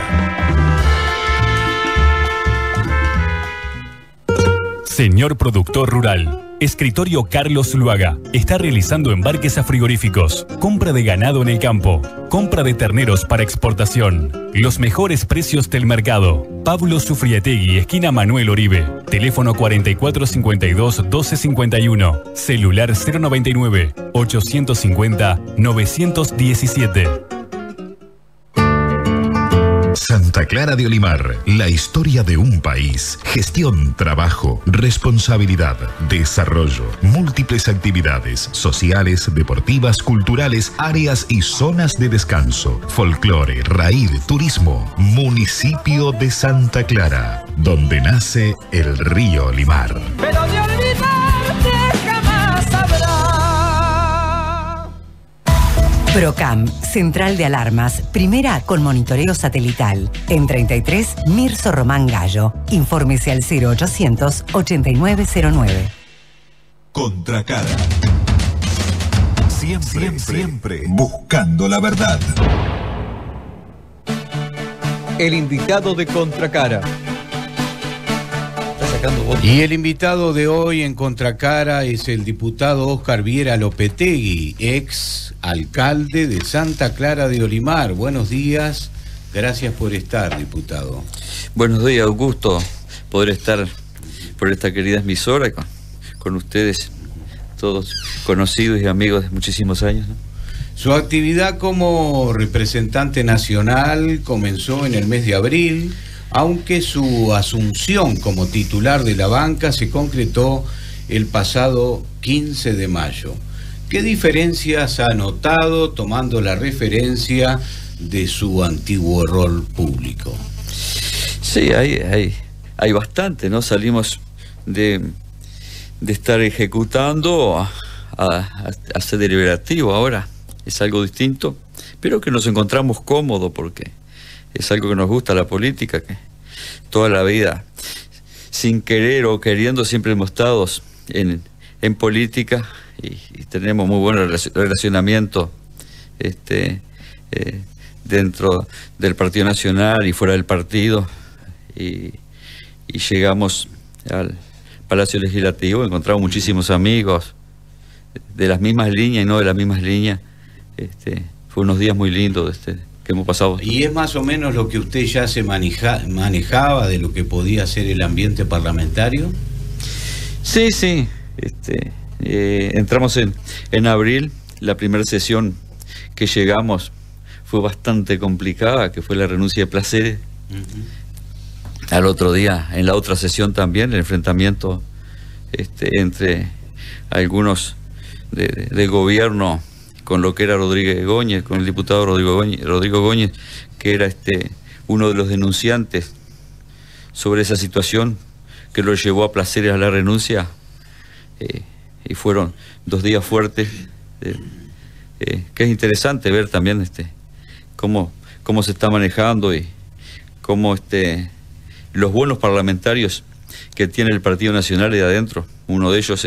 Señor productor rural, Escritorio Carlos Luaga está realizando embarques a frigoríficos, compra de ganado en el campo, compra de terneros para exportación, los mejores precios del mercado. Pablo Sufriategui, esquina Manuel Oribe, teléfono 4452-1251, celular 099-850-917. Santa Clara de Olimar, la historia de un país. Gestión, trabajo, responsabilidad, desarrollo, múltiples actividades sociales, deportivas, culturales, áreas y zonas de descanso, folclore, raíz, turismo. Municipio de Santa Clara, donde nace el río Olimar. Pero de olvidarte jamás habrá. Procam, Central de Alarmas, primera con monitoreo satelital. En 33, Mirso Román Gallo. Infórmese al 0800 8909. Contracara. Siempre buscando la verdad. El invitado de Contracara. Y el invitado de hoy en Contracara es el diputado Óscar Viera Lopetegui, ex alcalde de Santa Clara de Olimar. Buenos días, gracias por estar, diputado. Buenos días, un gusto poder estar por esta querida emisora con ustedes, todos conocidos y amigos de muchísimos años, ¿no? Su actividad como representante nacional comenzó en el mes de abril, aunque su asunción como titular de la banca se concretó el pasado 15 de mayo. ¿Qué diferencias ha notado tomando la referencia de su antiguo rol público? Sí, hay bastante, ¿no? Salimos de estar ejecutando a ser deliberativo ahora. Es algo distinto, pero que nos encontramos cómodos porque es algo que nos gusta, la política, que toda la vida, sin querer o queriendo, siempre hemos estado en política y tenemos muy buen relacionamiento dentro del Partido Nacional y fuera del partido, y llegamos al Palacio Legislativo, encontramos muchísimos amigos de las mismas líneas y no de las mismas líneas. Fue unos días muy lindos que hemos pasado. ¿Y es más o menos lo que usted ya se manejaba de lo que podía ser el ambiente parlamentario? Sí. Entramos en abril. La primera sesión que llegamos fue bastante complicada, que fue la renuncia de Placeres. Al otro día, en la otra sesión también, el enfrentamiento entre algunos del gobierno con lo que era Rodríguez Góñez, con el diputado Rodrigo Góñez, que era uno de los denunciantes sobre esa situación que lo llevó a Placeres a la renuncia, y fueron 2 días fuertes, que es interesante ver también cómo se está manejando y cómo los buenos parlamentarios que tiene el Partido Nacional de adentro. Uno de ellos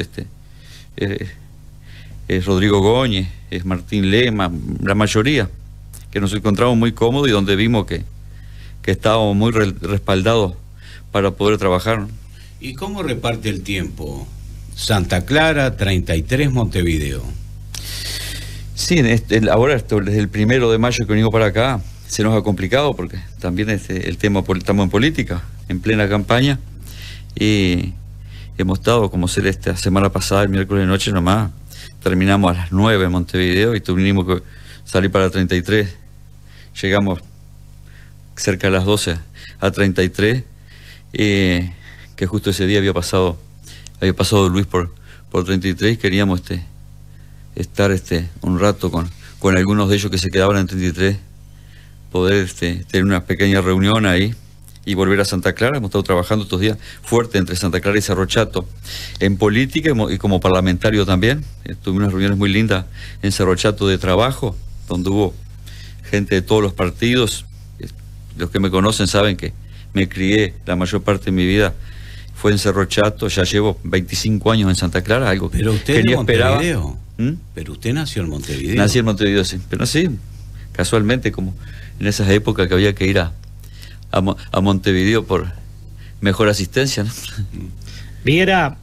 es Rodrigo Góñez, es Martín Lema, la mayoría, que nos encontramos muy cómodos y donde vimos que estábamos muy respaldados para poder trabajar, ¿no? ¿Y cómo reparte el tiempo? Santa Clara, 33, Montevideo. Sí, ahora desde el 1 de mayo que venimos para acá se nos ha complicado porque también el tema, estamos en política, en plena campaña, y hemos estado como ser esta semana pasada, el miércoles de noche nomás, terminamos a las 9 en Montevideo y tuvimos que salir para 33, llegamos cerca de las 12 a 33, que justo ese día había pasado Luis por 33 y queríamos estar un rato con algunos de ellos que se quedaban en 33, poder tener una pequeña reunión ahí y volver a Santa Clara. Hemos estado trabajando estos días fuerte entre Santa Clara y Cerro Chato en política y como parlamentario también. Tuve unas reuniones muy lindas en Cerro Chato de trabajo, donde hubo gente de todos los partidos. Los que me conocen saben que me crié la mayor parte de mi vida fue en Cerro Chato. Ya llevo 25 años en Santa Clara, algo pero usted que ni en esperaba. Montevideo. Pero usted nació en Montevideo. Nací en Montevideo, sí, pero sí, casualmente, como en esas épocas que había que ir a Montevideo por mejor asistencia, ¿no? Viera,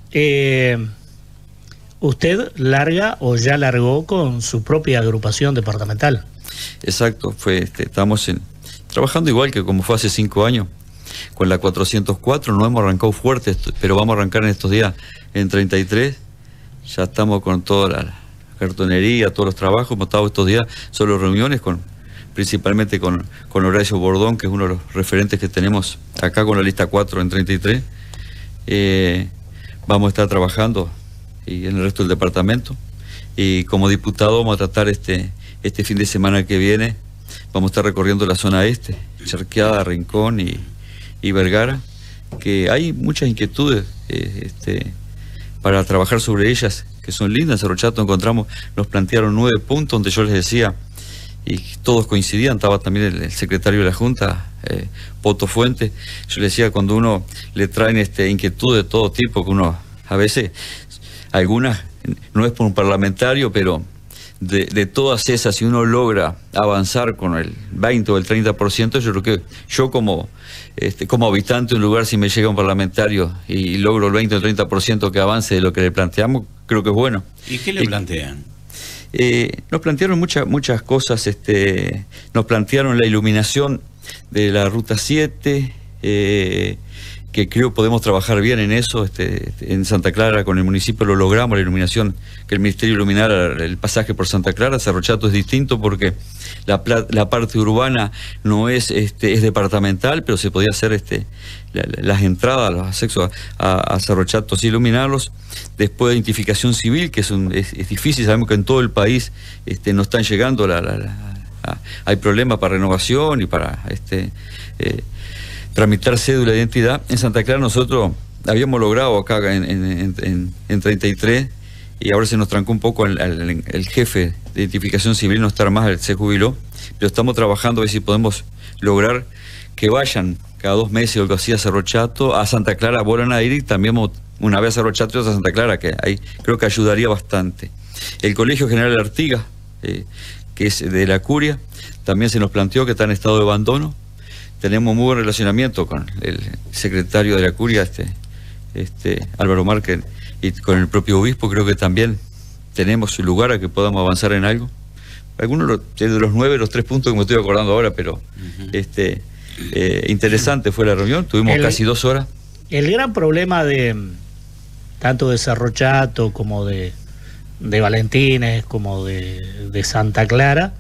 usted larga o ya largó con su propia agrupación departamental. Exacto, estamos trabajando igual que como fue hace 5 años, con la 404, no hemos arrancado fuerte, pero vamos a arrancar en estos días en 33, ya estamos con toda la cartonería, todos los trabajos, hemos estado estos días solo reuniones principalmente con Horacio Bordón, que es uno de los referentes que tenemos acá con la lista 4 en 33. Vamos a estar trabajando y en el resto del departamento, y como diputado vamos a tratar este fin de semana que viene, vamos a estar recorriendo la zona este, Charqueada, Rincón y Vergara, que hay muchas inquietudes para trabajar sobre ellas, que son lindas. En Cerro Chato nos plantearon 9 puntos donde yo les decía, y todos coincidían, estaba también el secretario de la Junta, Poto Fuente. Yo le decía, cuando uno le traen inquietudes de todo tipo, que uno a veces, algunas no es por un parlamentario, pero de todas esas, si uno logra avanzar con el 20 o el 30%, yo creo que yo como habitante de un lugar, si me llega un parlamentario y logro el 20 o el 30% que avance de lo que le planteamos, creo que es bueno. ¿Y qué le plantean? Nos plantearon muchas cosas, nos plantearon la iluminación de la Ruta 7, que creo podemos trabajar bien en eso. En Santa Clara con el municipio lo logramos, la iluminación, que el ministerio iluminara el pasaje por Santa Clara. Cerro Chato es distinto porque la parte urbana no es es departamental, pero se podía hacer las entradas, los accesos a Cerro Chato, sí iluminarlos. Después de identificación civil, que es difícil, sabemos que en todo el país no están llegando, hay problemas para renovación y para tramitar cédula de identidad. En Santa Clara nosotros habíamos logrado acá en 33, y ahora se nos trancó un poco el jefe de identificación civil, no estar más, se jubiló, pero estamos trabajando a ver si podemos lograr que vayan cada 2 meses o algo así a Cerro Chato, a Santa Clara vuelvan a ir, y también una vez a Cerro Chato y otra a Santa Clara, que ahí creo que ayudaría bastante. El Colegio General Artigas, que es de la Curia, también se nos planteó que está en estado de abandono. Tenemos muy buen relacionamiento con el secretario de la Curia, Álvaro Márquez, y con el propio obispo. Creo que también tenemos lugar a que podamos avanzar en algo. Algunos de los 9, los 3 puntos que me estoy acordando ahora, pero interesante fue la reunión, tuvimos casi 2 horas. El gran problema tanto de Cerro Chato como de Valentines, como de Santa Clara,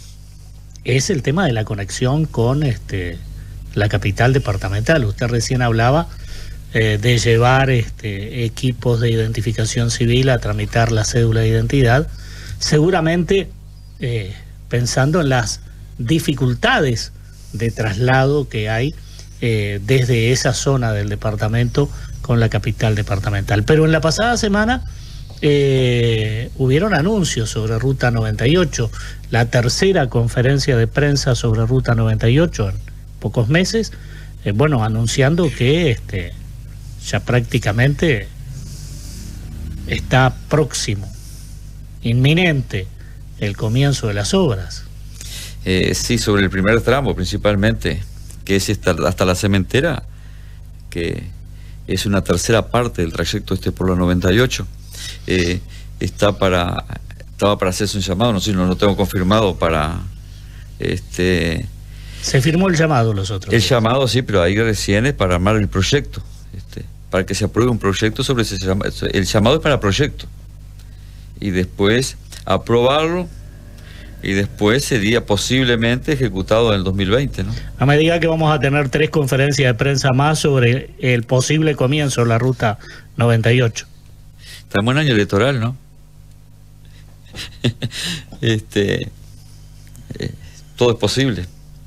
es el tema de la conexión con la capital departamental. Usted recién hablaba de llevar equipos de identificación civil a tramitar la cédula de identidad, seguramente pensando en las dificultades de traslado que hay desde esa zona del departamento con la capital departamental. Pero en la pasada semana hubieron anuncios sobre Ruta 98, la tercera conferencia de prensa sobre Ruta 98 en pocos meses, anunciando que ya prácticamente está próximo, inminente, el comienzo de las obras. Sí, sobre el primer tramo principalmente, que es hasta la cementera, que es una tercera parte del trayecto por la 98. Estaba para hacerse un llamado, no sé, no lo tengo confirmado para se firmó el llamado los otros. El llamado sí, pero ahí recién es para armar el proyecto, para que se apruebe un proyecto sobre ese llamado. El llamado es para proyecto y después aprobarlo, y después sería posiblemente ejecutado en el 2020, ¿no? No me diga que vamos a tener 3 conferencias de prensa más sobre el posible comienzo de la Ruta 98. Estamos en año electoral, ¿no? Todo es posible.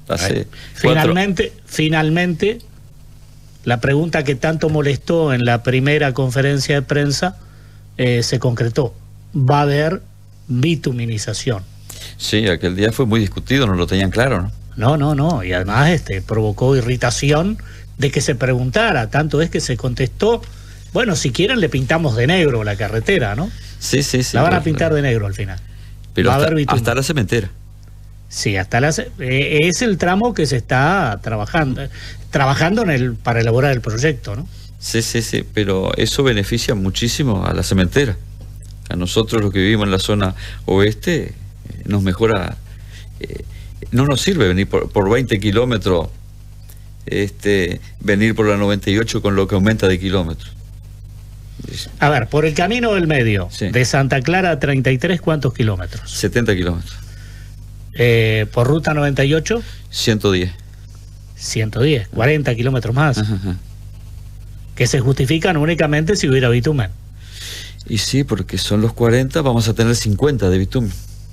Finalmente, la pregunta que tanto molestó en la primera conferencia de prensa se concretó. Va a haber bituminización. Sí, aquel día fue muy discutido, no lo tenían claro, ¿no? No, y además provocó irritación de que se preguntara, tanto es que se contestó, bueno, si quieren le pintamos de negro la carretera, ¿no? Sí. La van a pintar de negro al final. Pero hasta la cementera. Sí, es el tramo que se está trabajando para elaborar el proyecto, ¿no? Sí, pero eso beneficia muchísimo a la cementera. A nosotros los que vivimos en la zona oeste nos mejora, no nos sirve venir por 20 kilómetros, venir por la 98 con lo que aumenta de kilómetros. A ver, por el camino del medio, sí, de Santa Clara a 33, ¿cuántos kilómetros? 70 kilómetros. ¿Por Ruta 98? 110. 110, 40 kilómetros más. Ajá. Que se justifican únicamente si hubiera bitumen. Y sí, porque son los 40, vamos a tener 50 de bitumen,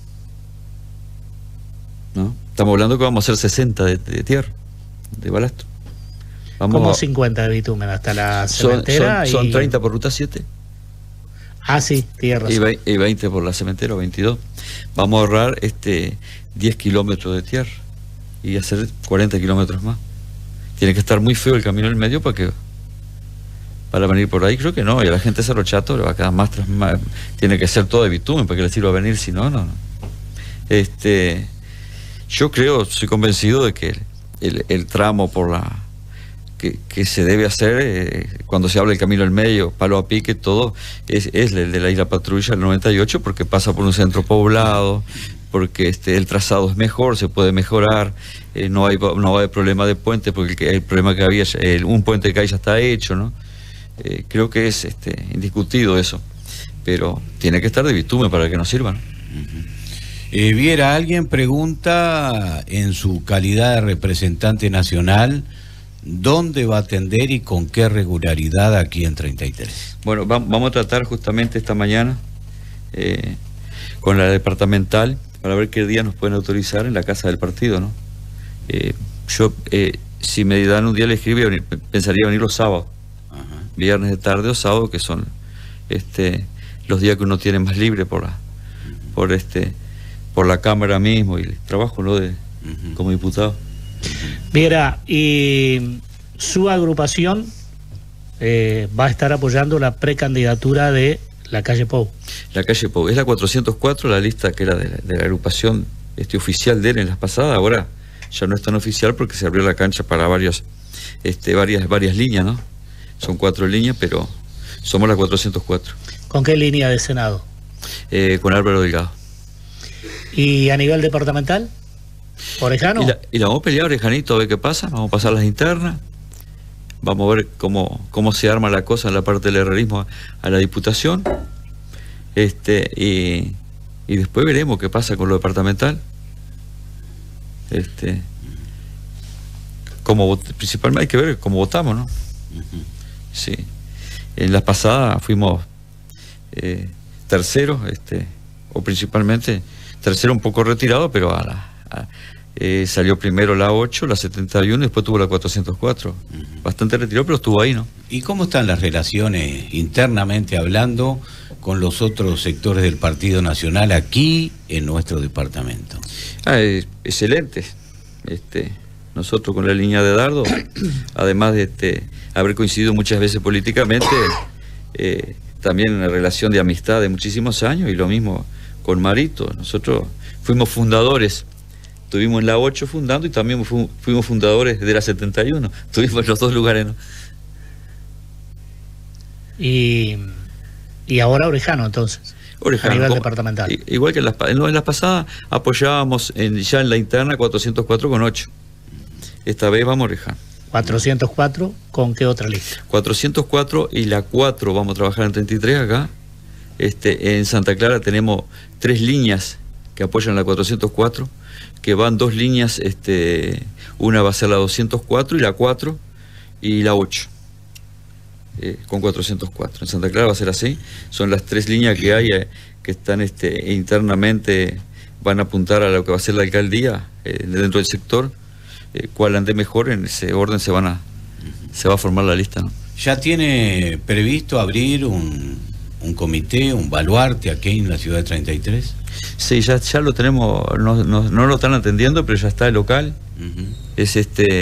¿no? Estamos hablando que vamos a hacer 60 de tierra, de balasto. ¿Cómo 50 de bitumen hasta la cementera? Son 30 por Ruta 7. Ah, sí, tierra. Y 20 por la cementera, 22. Vamos a ahorrar 10 kilómetros de tierra y hacer 40 kilómetros más. Tiene que estar muy feo el camino en el medio para venir por ahí. Creo que no, y a la gente de Cerro Chato le va a quedar más, tiene que ser todo de bitumen para que le sirva a venir, si no. Yo creo, soy convencido de que el tramo que se debe hacer cuando se habla del camino del medio, palo a pique, todo, es el de la Isla Patrulla, el 98, porque pasa por un centro poblado, porque el trazado es mejor, se puede mejorar, no va a haber problema de puente, porque el problema que había, un puente que hay ya está hecho, ¿no? Creo que es indiscutido eso, pero tiene que estar de bitumen para que nos sirvan. Viera, alguien pregunta en su calidad de representante nacional, ¿dónde va a atender y con qué regularidad aquí en 33? Bueno, vamos a tratar justamente esta mañana con la departamental para ver qué día nos pueden autorizar en la casa del partido, ¿no? Yo, si me dan un día le escribí, pensaría venir los sábados, viernes de tarde o sábado, que son los días que uno tiene más libre por la Cámara mismo y el trabajo, ¿no? Como diputado. Viera, y su agrupación va a estar apoyando la precandidatura de la calle Pou. La calle Pou, es la 404, la lista que era de la agrupación oficial de él en las pasadas, ahora ya no es tan oficial porque se abrió la cancha para varias líneas, ¿no? Son 4 líneas, pero somos la 404. ¿Con qué línea de Senado? Con Álvaro Delgado. ¿Y a nivel departamental? ¿Orejano? Y la vamos a pelear, Orejanito, a ver qué pasa, vamos a pasar las internas, vamos a ver cómo se arma la cosa en la parte del herrerismo a la diputación, y después veremos qué pasa con lo departamental. Principalmente hay que ver cómo votamos, ¿no? Sí. En las pasadas fuimos terceros, o principalmente tercero un poco retirado, pero salió primero la 8, la 71, y después tuvo la 404. Bastante retirado, pero estuvo ahí, ¿no? ¿Y cómo están las relaciones internamente hablando con los otros sectores del Partido Nacional aquí en nuestro departamento? Excelente. Nosotros con la línea de Dardo, además de haber coincidido muchas veces políticamente, también una relación de amistad de muchísimos años, y lo mismo con Marito. Nosotros fuimos fundadores, estuvimos en la 8 fundando y también fuimos fundadores de la 71, estuvimos en los dos lugares, ¿no? Y ahora Orejano, entonces, Orejano, a nivel departamental. Igual que en las pasadas apoyábamos ya en la interna 404 con 8. Esta vez vamos Orejano. 404, ¿con qué otra lista? 404 y la 4 vamos a trabajar en 33 acá. En Santa Clara tenemos 3 líneas que apoyan la 404, que van 2 líneas, una va a ser la 204 y la 4 y la 8, con 404. En Santa Clara va a ser así, son las 3 líneas que hay, que están internamente, van a apuntar a lo que va a ser la alcaldía dentro del sector. Cuál ande mejor, en ese orden se va a formar la lista, ¿no? ¿Ya tiene previsto abrir un comité, un baluarte aquí en la ciudad de 33? Sí, ya lo tenemos, no lo están atendiendo, pero ya está el local. Es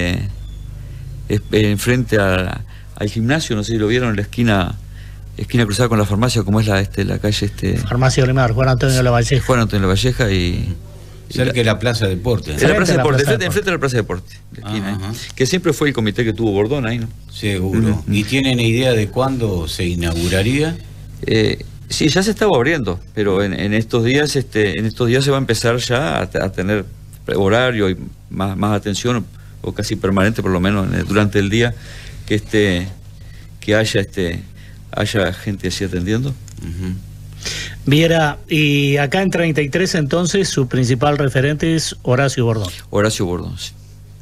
enfrente al gimnasio, no sé si lo vieron, en la esquina cruzada con la farmacia, como es la calle Farmacia Olimar, Juan Antonio Lavalleja. Juan Antonio Lavalleja y... Cerca de la Plaza de Deportes. En la Plaza de Deportes, enfrente de la Plaza de Deportes, que siempre fue el comité que tuvo Bordón ahí, ¿no? Seguro. ¿Y tienen idea de cuándo se inauguraría? Sí, ya se estaba abriendo, pero en estos días se va a empezar ya a tener horario y más atención, o casi permanente por lo menos durante el día, que haya gente así atendiendo. Viera, y acá en 33 entonces su principal referente es Horacio Bordón. Horacio Bordón, sí.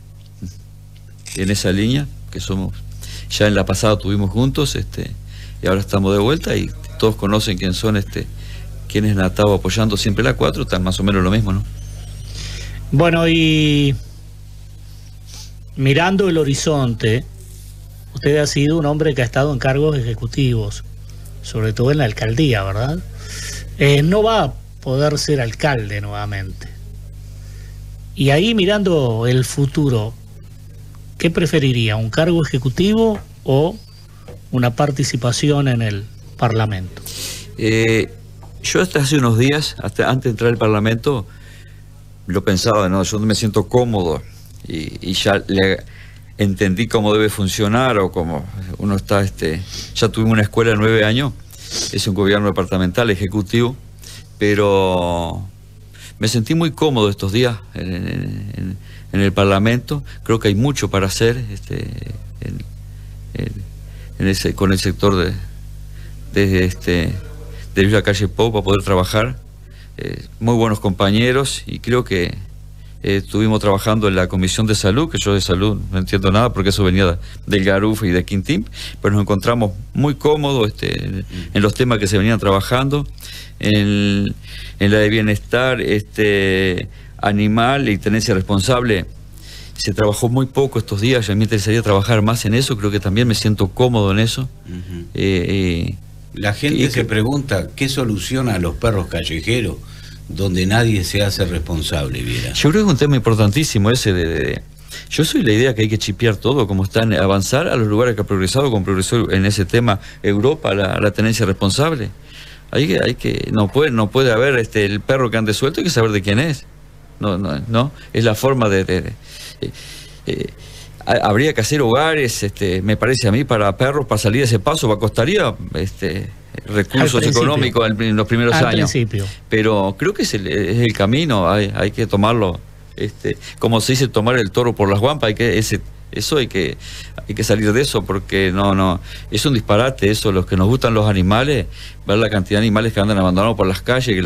En esa línea que somos, ya en la pasada tuvimos juntos, y ahora estamos de vuelta y todos conocen quién son, quienes han estado apoyando siempre la 4, están más o menos lo mismo, ¿no? Bueno, y mirando el horizonte, usted ha sido un hombre que ha estado en cargos ejecutivos, sobre todo en la alcaldía, ¿verdad? No va a poder ser alcalde nuevamente. Y ahí, mirando el futuro, ¿qué preferiría? ¿Un cargo ejecutivo o una participación en el Parlamento? Yo hasta hace unos días, hasta antes de entrar al Parlamento, lo pensaba, ¿no? Yo me siento cómodo y ya entendí cómo debe funcionar, o cómo uno está, ya tuvimos una escuela de 9 años, es un gobierno departamental, ejecutivo, pero me sentí muy cómodo estos días en el Parlamento. Creo que hay mucho para hacer con el sector de la calle Pou para poder trabajar. Muy buenos compañeros, y creo que estuvimos trabajando en la Comisión de Salud, que yo de salud no entiendo nada porque eso venía del Garuf y de Quintín, pero nos encontramos muy cómodos en los temas que se venían trabajando, en la de bienestar animal y tenencia responsable. Se trabajó muy poco estos días, y a mí me interesaría trabajar más en eso. Creo que también me siento cómodo en eso. La gente se pregunta qué soluciona a los perros callejeros donde nadie se hace responsable, Viera. Yo creo que es un tema importantísimo ese yo soy la idea que hay que chipear todo, como están, avanzar a los lugares que ha progresado, como progresó en ese tema Europa, la tenencia responsable. No puede haber el perro que ande suelto, hay que saber de quién es. No, es la forma habría que hacer hogares, me parece a mí, para perros, para salir de ese paso, costaría recursos económicos en los primeros años. Pero creo que es el camino, hay que tomarlo, como se dice, tomar el toro por las guampas, hay que salir de eso, porque no es un disparate eso. Los que nos gustan los animales, ver la cantidad de animales que andan abandonados por las calles,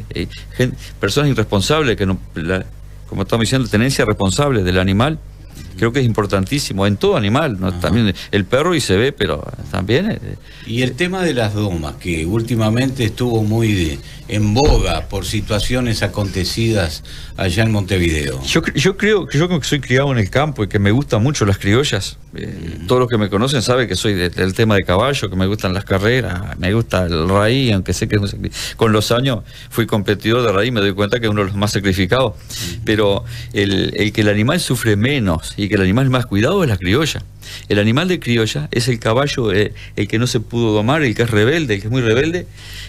personas irresponsables, como estamos diciendo, tenencia responsable del animal. Creo que es importantísimo en todo animal, ¿no? También el perro, y se ve, pero también... Y el tema de las domas, que últimamente estuvo muy en boga por situaciones acontecidas allá en Montevideo. Yo creo que soy criado en el campo y que me gustan mucho las criollas. Todos los que me conocen saben que soy del tema de caballo, que me gustan las carreras, me gusta el raí, aunque sé que con los años fui competidor de raí, me doy cuenta que es uno de los más sacrificados. Pero el que el animal sufre menos y que el animal más cuidado es la criolla. El animal de criolla es el caballo, el que no se pudo domar, el que es rebelde, el que es muy rebelde,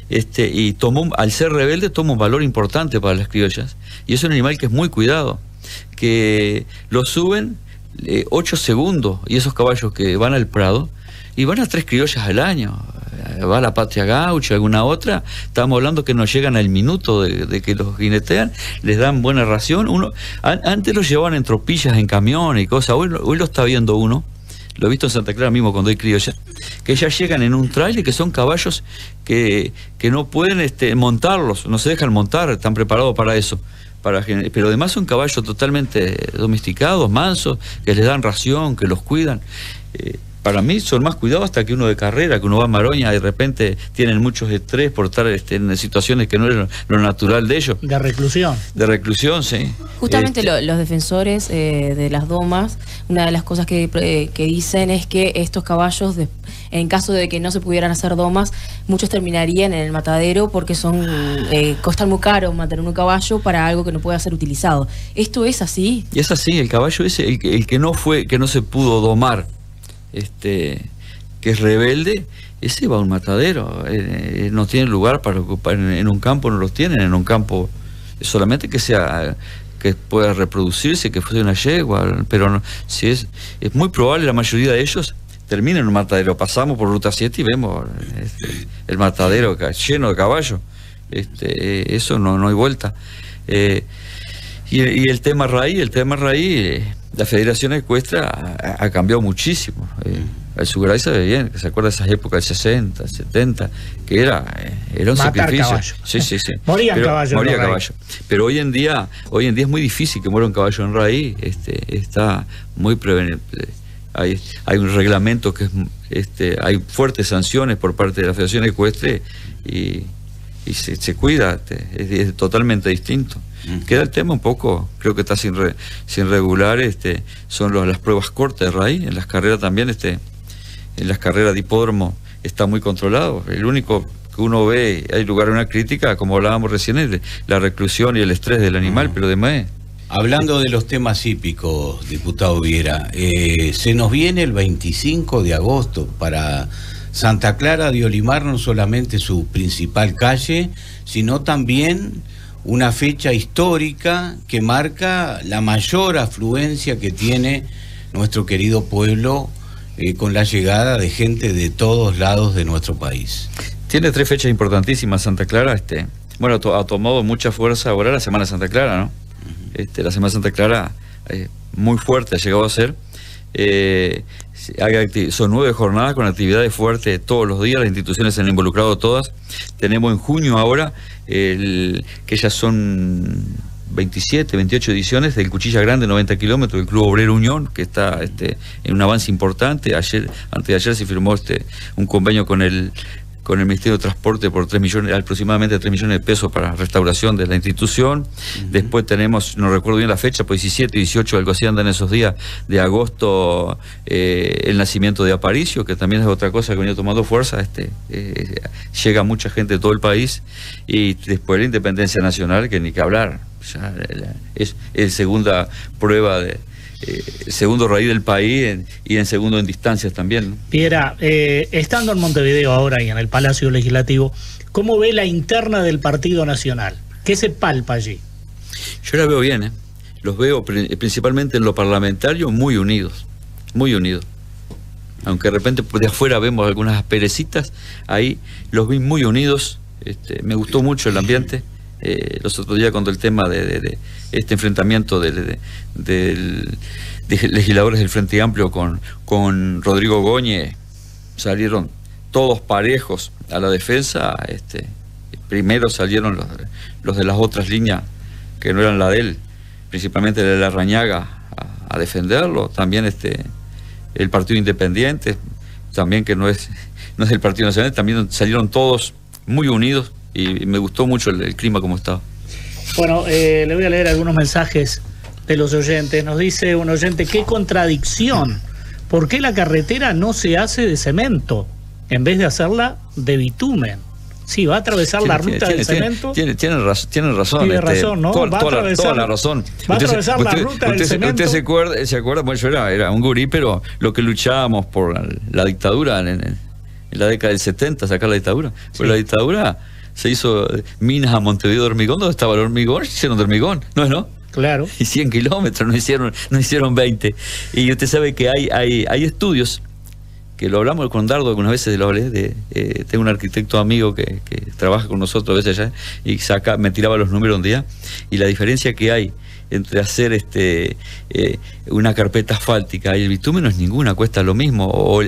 y al ser rebelde toma un valor importante para las criollas. Y es un animal que es muy cuidado, que lo suben 8 segundos, y esos caballos que van al Prado, y van a 3 criollas al año, va a la Patria Gaucha, alguna otra, estamos hablando que no llegan al minuto de que los jinetean, les dan buena ración. Antes los llevaban en tropillas, en camiones y cosas, hoy lo está viendo uno, lo he visto en Santa Clara mismo cuando hay criollas, que ya llegan en un trailer, que son caballos que no pueden montarlos, no se dejan montar, están preparados para eso. Pero además son caballos totalmente domesticados, mansos, que les dan ración, que los cuidan. Para mí son más cuidados hasta que uno de carrera, que uno va a Maroña y de repente tienen muchos estrés por estar en situaciones que no es lo natural de ellos. De reclusión. De reclusión, sí. Justamente los defensores de las domas, una de las cosas que dicen es que estos caballos, en caso de que no se pudieran hacer domas, muchos terminarían en el matadero porque costan muy caro mantener un caballo para algo que no pueda ser utilizado. ¿Esto es así? Y es así, el caballo es el que no se pudo domar, que es rebelde, ese va a un matadero, no tiene lugar para ocupar en un campo, no los tienen en un campo, solamente que pueda reproducirse, que fuese una yegua, pero no, si es muy probable, la mayoría de ellos terminan en un matadero. Pasamos por Ruta 7 y vemos el matadero lleno de caballos, eso no hay vuelta. Y el tema raíz, la Federación Ecuestre ha cambiado muchísimo. El Sugaray sabe bien, que se acuerda de esas épocas del 60, 70, que era un sacrificio. Caballo. Sí. Morían caballos. Pero hoy en día es muy difícil que muera un caballo en raíz, está muy prevenido. Hay un reglamento que hay fuertes sanciones por parte de la Federación Ecuestre y se cuida, es totalmente distinto. Queda el tema un poco, creo que está sin regular, son las pruebas cortas de raíz, en las carreras también, en las carreras de hipódromo está muy controlado. El único que uno ve, hay lugar a una crítica, como hablábamos recién, es la reclusión y el estrés del animal, pero además... Hablando de los temas hípicos, diputado Viera, se nos viene el 25 de agosto para Santa Clara de Olimar, no solamente su principal calle, sino también una fecha histórica que marca la mayor afluencia que tiene nuestro querido pueblo con la llegada de gente de todos lados de nuestro país. Tiene 3 fechas importantísimas Santa Clara. Bueno, ha tomado mucha fuerza ahora la Semana Santa Clara, ¿no? La Semana Santa Clara muy fuerte ha llegado a ser. Son 9 jornadas con actividades fuertes todos los días, las instituciones se han involucrado todas. Tenemos en junio ahora, que ya son 27, 28 ediciones del Cuchilla Grande, 90 kilómetros, del Club Obrero Unión, que está en un avance importante. Antes de ayer se firmó un convenio con el Ministerio de Transporte por aproximadamente 3 millones de pesos para restauración de la institución. Después tenemos, no recuerdo bien la fecha, pues 17, 18, algo así andan esos días de agosto, el nacimiento de Aparicio, que también es otra cosa que venía tomando fuerza. Llega mucha gente de todo el país, y después la independencia nacional, que ni que hablar, ya es segunda prueba segundo raíz del país y en segundo en distancias también, ¿no? Piera, estando en Montevideo ahora y en el Palacio Legislativo, ¿cómo ve la interna del Partido Nacional? ¿Qué se palpa allí? Yo la veo bien, los veo principalmente en lo parlamentario muy unidos, aunque de repente de afuera vemos algunas asperecitas, ahí los vi muy unidos. Me gustó mucho el ambiente. Los otros días, cuando el tema de este enfrentamiento de legisladores del Frente Amplio con Rodrigo Góñez, salieron todos parejos a la defensa. Primero salieron los de las otras líneas que no eran la de él, principalmente de la Rañaga, a defenderlo. También el Partido Independiente, también que no es del Partido Nacional, también salieron todos muy unidos. Y me gustó mucho el clima como estaba. Bueno, le voy a leer algunos mensajes de los oyentes. Nos dice un oyente: qué contradicción. ¿Por qué la carretera no se hace de cemento en vez de hacerla de bitumen? Sí, va a atravesar la ruta del cemento. Tiene razón. Tiene razón, ¿no? Toda la razón. Va a atravesar la ruta del cemento. ¿Usted se acuerda? Bueno, yo era un gurí, pero lo que luchábamos por la dictadura en la década del 70, sacar la dictadura. Pues la dictadura se hizo minas a Montevideo de hormigón. ¿Dónde estaba el hormigón? Hicieron de hormigón, ¿no? Claro. Y 100 kilómetros, no hicieron 20. Y usted sabe que hay estudios, que lo hablamos con Dardo algunas veces, tengo un arquitecto amigo que trabaja con nosotros a veces allá, y me tiraba los números un día, y la diferencia que hay entre hacer una carpeta asfáltica y el bitumen no es ninguna, cuesta lo mismo. O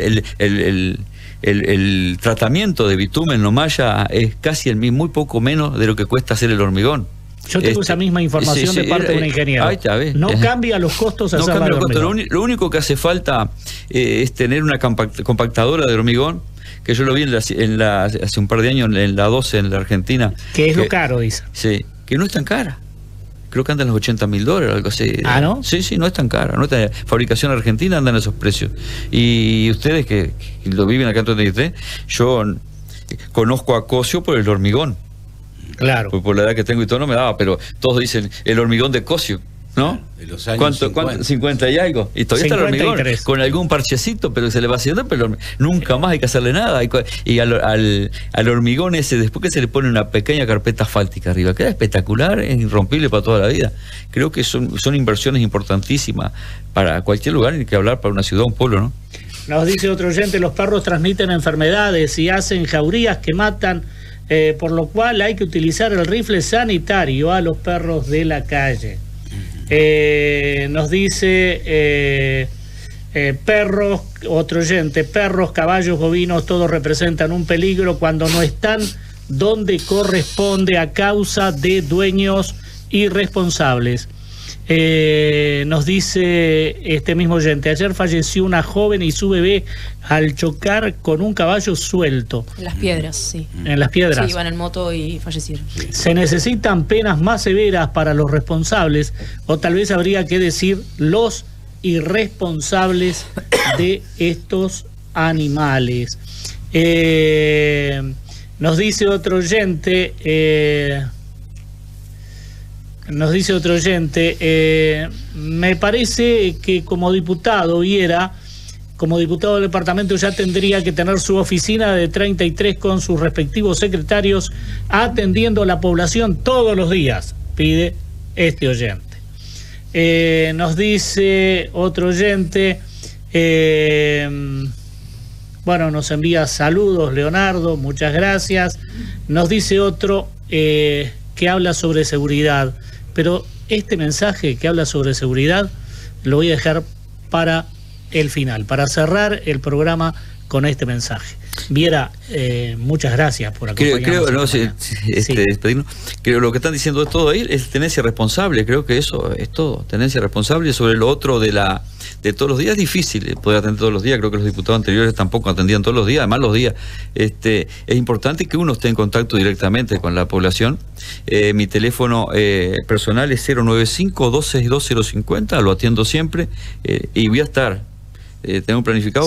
el tratamiento de bitumen no malla es casi el mismo, muy poco menos de lo que cuesta hacer el hormigón. Yo tengo esa misma información de parte de un ingeniero. No cambia los costos hacer la hormigón. Lo único que hace falta es tener una compactadora de hormigón, que yo lo vi hace un par de años en la 12 en la Argentina. Que es lo caro, dice. Sí, que no es tan cara. Creo que andan los $80.000, algo así. ¿Ah, no? Sí, no es tan cara. Fabricación argentina andan esos precios. Y ustedes que lo viven acá en 33, yo conozco a Cosio por el hormigón. Claro. Por la edad que tengo y todo no me daba, pero todos dicen el hormigón de Cosio, ¿no? De los años ¿Cuánto? 50 y algo. Y todavía 53. Está el hormigón, con algún parchecito, pero se le va haciendo, pero nunca más hay que hacerle nada. Y al hormigón ese, después que se le pone una pequeña carpeta asfáltica arriba, queda espectacular, es irrompible para toda la vida. Creo que son inversiones importantísimas para cualquier lugar, ni que hablar para una ciudad, un pueblo, ¿no? Nos dice otro oyente: los perros transmiten enfermedades y hacen jaurías que matan, por lo cual hay que utilizar el rifle sanitario a los perros de la calle. Nos dice perros, otro oyente: perros, caballos, bovinos, todos representan un peligro cuando no están donde corresponde a causa de dueños irresponsables. Nos dice este mismo oyente: ayer falleció una joven y su bebé al chocar con un caballo suelto. En Las Piedras, sí. En Las Piedras. Sí, iban en moto y fallecieron. Se necesitan penas más severas para los responsables, o tal vez habría que decir los irresponsables de estos animales. Nos dice otro oyente... me parece que como diputado del departamento ya tendría que tener su oficina de 33 con sus respectivos secretarios atendiendo a la población todos los días, pide este oyente. Nos dice otro oyente, Bueno, nos envía saludos, Leonardo, muchas gracias. Nos dice otro que habla sobre seguridad, pero este mensaje que habla sobre seguridad lo voy a dejar para el final, para cerrar el programa con este mensaje. Viera, muchas gracias por acompañarnos. Creo lo que están diciendo todo ahí es tenencia responsable. Creo que eso es todo, tenencia responsable. Sobre lo otro de todos los días, es difícil poder atender todos los días. Creo que los diputados anteriores tampoco atendían todos los días. Además, los días es importante que uno esté en contacto directamente con la población. Mi teléfono personal es 095-262-050, lo atiendo siempre, y voy a estar. Tenemos planificado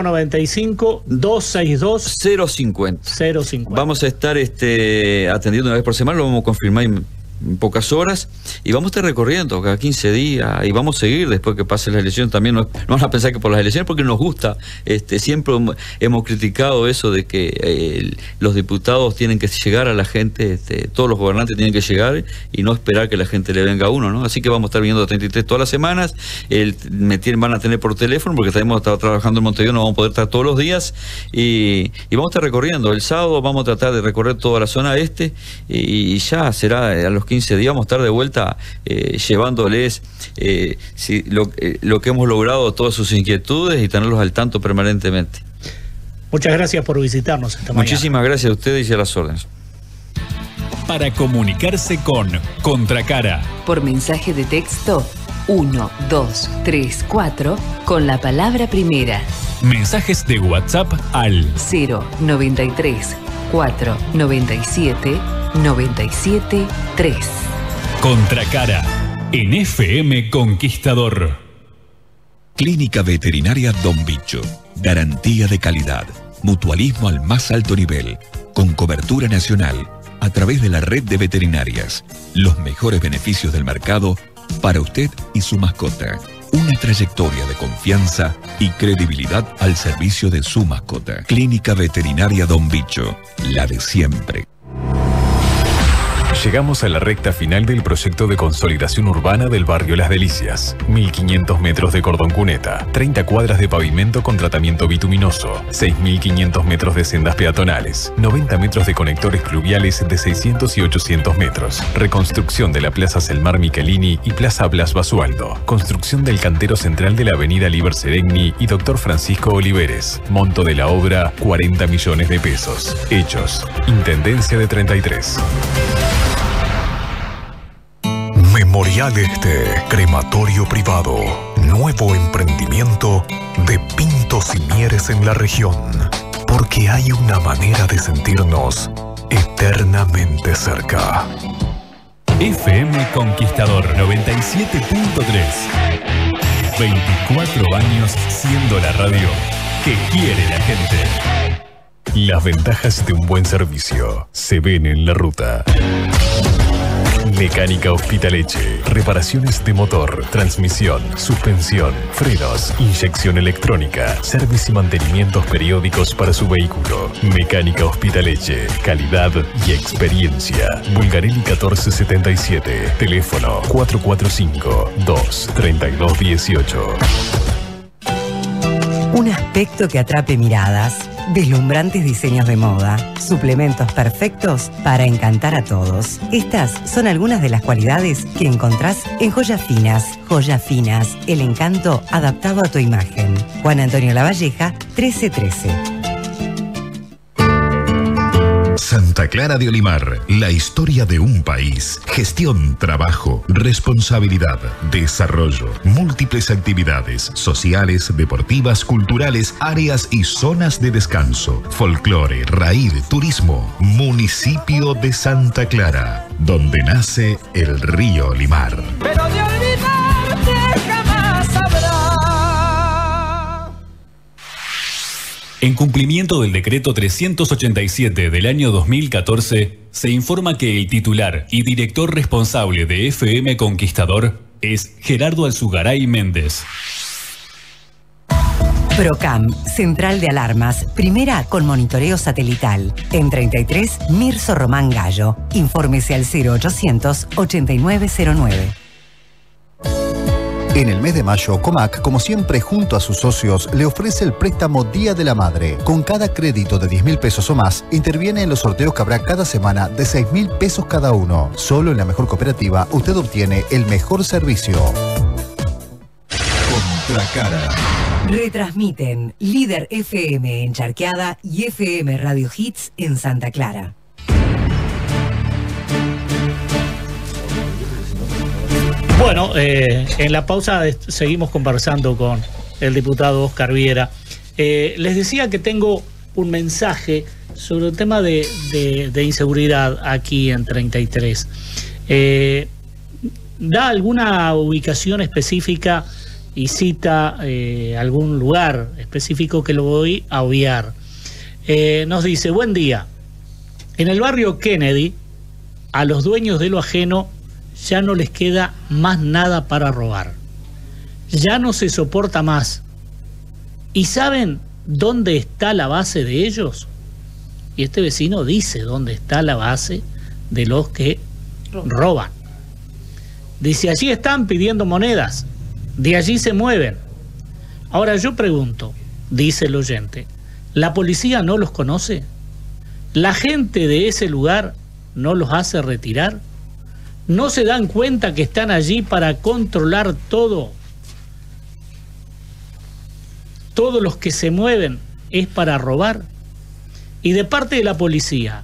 095-262-050. Vamos a estar atendiendo una vez por semana, lo vamos a confirmar en pocas horas, y vamos a estar recorriendo cada 15 días, y vamos a seguir después que pasen las elecciones. También no van a pensar que por las elecciones, porque nos gusta, siempre hemos criticado eso de que los diputados tienen que llegar a la gente, todos los gobernantes tienen que llegar y no esperar que la gente le venga a uno, ¿no? Así que vamos a estar viendo a 33 todas las semanas. Van a tener por teléfono, porque hemos estado trabajando en Montevideo, no vamos a poder estar todos los días, y vamos a estar recorriendo. El sábado vamos a tratar de recorrer toda la zona este, y ya será a los 15 días vamos a estar de vuelta llevándoles lo que hemos logrado, todas sus inquietudes, y tenerlos al tanto permanentemente. Muchas gracias por visitarnos esta mañana. Muchísimas gracias a ustedes y a las órdenes. Para comunicarse con Contracara. Por mensaje de texto 1234 con la palabra primera. Mensajes de WhatsApp al 093 497 973. Contracara en FM Conquistador. Clínica Veterinaria Don Bicho. Garantía de calidad. Mutualismo al más alto nivel. Con cobertura nacional. A través de la red de veterinarias. Los mejores beneficios del mercado para usted y su mascota. Una trayectoria de confianza y credibilidad al servicio de su mascota. Clínica Veterinaria Don Bicho. La de siempre. Llegamos a la recta final del proyecto de consolidación urbana del barrio Las Delicias. 1.500 metros de cordón cuneta, 30 cuadras de pavimento con tratamiento bituminoso, 6.500 metros de sendas peatonales, 90 metros de conectores pluviales de 600 y 800 metros, reconstrucción de la Plaza Selmar Michelini y Plaza Blas Basualdo, construcción del cantero central de la avenida Liber Seregni y Dr. Francisco Oliveres. Monto de la obra, 40 millones de pesos. Hechos, Intendencia de 33. Memorial Este, crematorio privado, nuevo emprendimiento de Pintos y Mieres en la región, porque hay una manera de sentirnos eternamente cerca. FM Conquistador 97.3. 24 años siendo la radio que quiere la gente. Las ventajas de un buen servicio se ven en la ruta. Mecánica Hospitaleche. Reparaciones de motor, transmisión, suspensión, frenos, inyección electrónica, servicio y mantenimientos periódicos para su vehículo. Mecánica Hospitaleche. Calidad y experiencia. Bulgarelli 1477. Teléfono 445-23218. Un aspecto que atrape miradas, deslumbrantes diseños de moda, suplementos perfectos para encantar a todos. Estas son algunas de las cualidades que encontrás en Joyas Finas. Joyas Finas, el encanto adaptado a tu imagen. Juan Antonio Lavalleja, 1313. Santa Clara de Olimar, la historia de un país. Gestión, trabajo, responsabilidad, desarrollo, múltiples actividades sociales, deportivas, culturales, áreas y zonas de descanso, folclore, raíz, turismo. Municipio de Santa Clara, donde nace el río Olimar. Pero de olvidarte jamás habrá. En cumplimiento del decreto 387 del año 2014, se informa que el titular y director responsable de FM Conquistador es Gerardo Alzugaray Méndez. Procam, Central de Alarmas, primera con monitoreo satelital. En 33, Mirso Román Gallo. Infórmese al 0800 8909. En el mes de mayo, Comac, como siempre junto a sus socios, le ofrece el préstamo Día de la Madre. Con cada crédito de 10.000 pesos o más, interviene en los sorteos que habrá cada semana de 6.000 pesos cada uno. Solo en la mejor cooperativa usted obtiene el mejor servicio. Contracara. Retransmiten Líder FM en Charqueada y FM Radio Hits en Santa Clara. Bueno, en la pausa seguimos conversando con el diputado Oscar Viera. Les decía que tengo un mensaje sobre el tema de inseguridad aquí en 33. Da alguna ubicación específica y cita algún lugar específico que lo voy a obviar. Nos dice: buen día. En el barrio Kennedy, a los dueños de lo ajeno ya no les queda más nada para robar. Ya no se soporta más. ¿Y saben dónde está la base de ellos? Y este vecino dice dónde está la base de los que roban. Dice: allí están pidiendo monedas, de allí se mueven. Ahora yo pregunto, dice el oyente, ¿la policía no los conoce? ¿La gente de ese lugar no los hace retirar? ¿No se dan cuenta que están allí para controlar todo? Todos los que se mueven es para robar. Y de parte de la policía,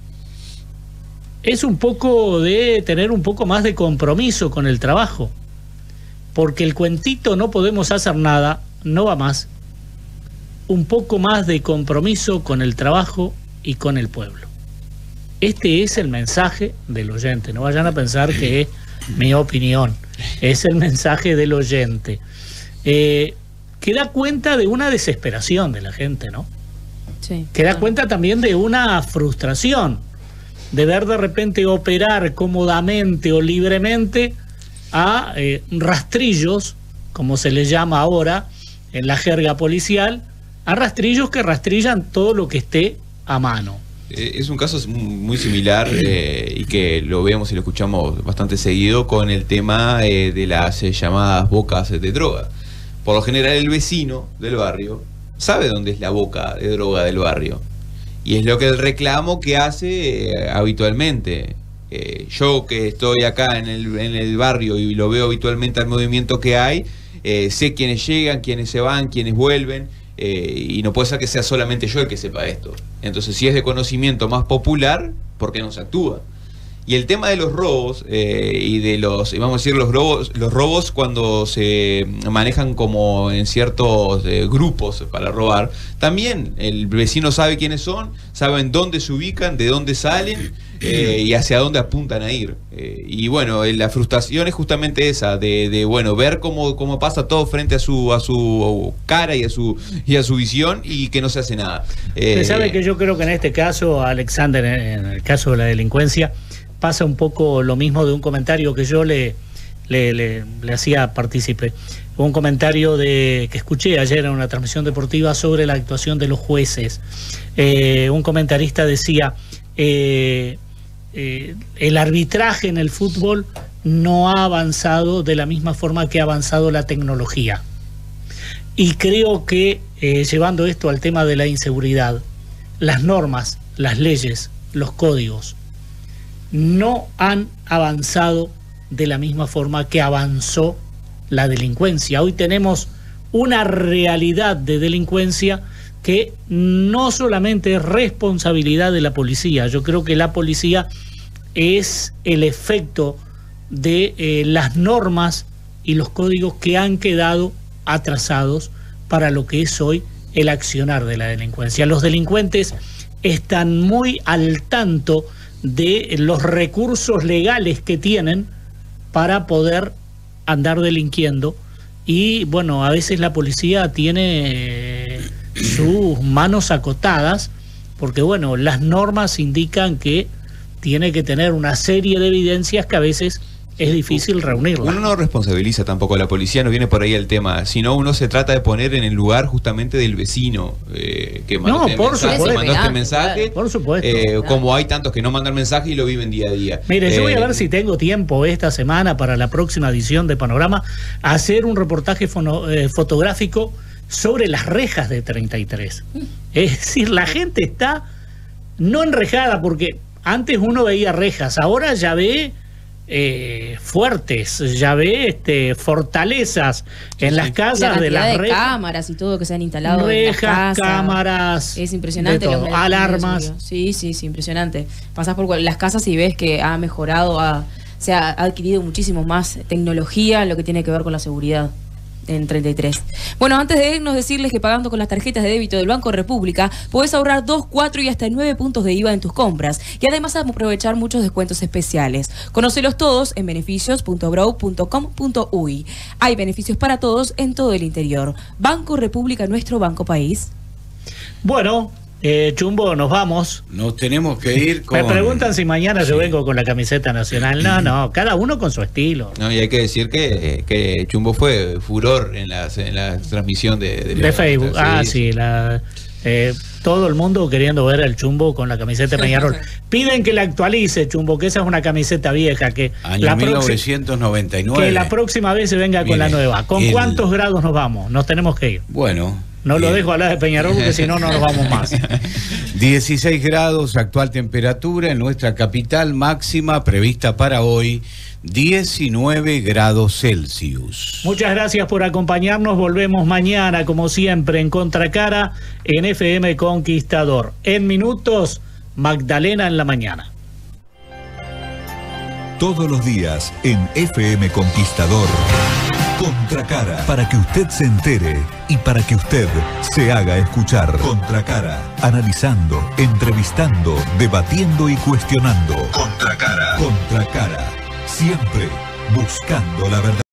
es un poco de tener un poco más de compromiso con el trabajo. Porque el cuentito no podemos hacer nada, no va más. Un poco más de compromiso con el trabajo y con el pueblo. Este es el mensaje del oyente. No vayan a pensar que es mi opinión. Es el mensaje del oyente. Que da cuenta de una desesperación de la gente, ¿no? Sí. Que da cuenta también de una frustración. De ver de repente operar cómodamente o libremente a rastrillos, como se les llama ahora en la jerga policial, a rastrillos que rastrillan todo lo que esté a mano. Es un caso muy similar y que lo vemos y lo escuchamos bastante seguido con el tema de las llamadas bocas de droga. Por lo general el vecino del barrio sabe dónde es la boca de droga del barrio y es lo que el reclamo que hace habitualmente. Yo que estoy acá en el barrio y lo veo habitualmente al movimiento que hay, sé quiénes llegan, quiénes se van, quiénes vuelven. Y no puede ser que sea solamente yo el que sepa esto. Entonces, si es de conocimiento más popular, ¿por qué no se actúa? Y el tema de los robos y de los, vamos a decir, los robos cuando se manejan como en ciertos grupos para robar, también el vecino sabe quiénes son, saben dónde se ubican, de dónde salen y hacia dónde apuntan a ir. Y bueno, la frustración es justamente esa, de bueno, ver cómo pasa todo frente a su cara y a su visión y que no se hace nada. Usted sabe que yo creo que en este caso, Alexander, en el caso de la delincuencia, pasa un poco lo mismo de un comentario que yo le hacía partícipe. Un comentario que escuché ayer en una transmisión deportiva sobre la actuación de los jueces. Un comentarista decía, el arbitraje en el fútbol no ha avanzado de la misma forma que ha avanzado la tecnología. Y creo que, llevando esto al tema de la inseguridad, las normas, las leyes, los códigos, no han avanzado de la misma forma que avanzó la delincuencia. Hoy tenemos una realidad de delincuencia que no solamente es responsabilidad de la policía. Yo creo que la policía es el efecto de las normas y los códigos que han quedado atrasados para lo que es hoy el accionar de la delincuencia. Los delincuentes están muy al tanto de los recursos legales que tienen para poder andar delinquiendo y bueno, a veces la policía tiene sus manos acotadas porque bueno, las normas indican que tiene que tener una serie de evidencias que a veces es difícil reunirla. Uno no responsabiliza tampoco a la policía, no viene por ahí el tema, sino uno se trata de poner en el lugar justamente del vecino que mandó este mensaje. Por supuesto. Como hay tantos que no mandan mensaje y lo viven día a día. Mire, yo voy a ver si tengo tiempo esta semana para la próxima edición de Panorama hacer un reportaje fotográfico sobre las rejas de 33. Es decir, la gente está no enrejada, porque antes uno veía rejas, ahora ya ve fuertes, ya ve fortalezas en las casas de las rejas. Cámaras y todo que se han instalado. Rejas, cámaras. Es impresionante. Alarmas. Sí, impresionante. Pasás por las casas y ves que ha mejorado, se ha adquirido muchísimo más tecnología en lo que tiene que ver con la seguridad en 33. Bueno, antes de irnos, decirles que pagando con las tarjetas de débito del Banco República podés ahorrar 2, 4 y hasta 9 puntos de IVA en tus compras y además aprovechar muchos descuentos especiales. Conócelos todos en beneficios.brow.com.uy. Hay beneficios para todos en todo el interior. Banco República, nuestro banco país. Bueno, Chumbo, nos vamos. Nos tenemos que ir con... Me preguntan si mañana yo vengo con la camiseta nacional. No, cada uno con su estilo. No, y hay que decir que Chumbo fue furor en la transmisión de Facebook. Sí. Todo el mundo queriendo ver al Chumbo con la camiseta de Peñarol. Piden que la actualice, Chumbo, que esa es una camiseta vieja. Que Año 1999. Que la próxima vez se venga con la nueva. ¿Con cuántos grados nos vamos? Nos tenemos que ir. Bueno... No lo dejo hablar de Peñarol porque si no, no nos vamos más. 16 grados, actual temperatura en nuestra capital, máxima prevista para hoy, 19 grados Celsius. Muchas gracias por acompañarnos. Volvemos mañana, como siempre, en Contracara, en FM Conquistador. En minutos, Magdalena en la mañana. Todos los días en FM Conquistador. Contracara, para que usted se entere y para que usted se haga escuchar. Contracara, analizando, entrevistando, debatiendo y cuestionando. Contracara, siempre buscando la verdad.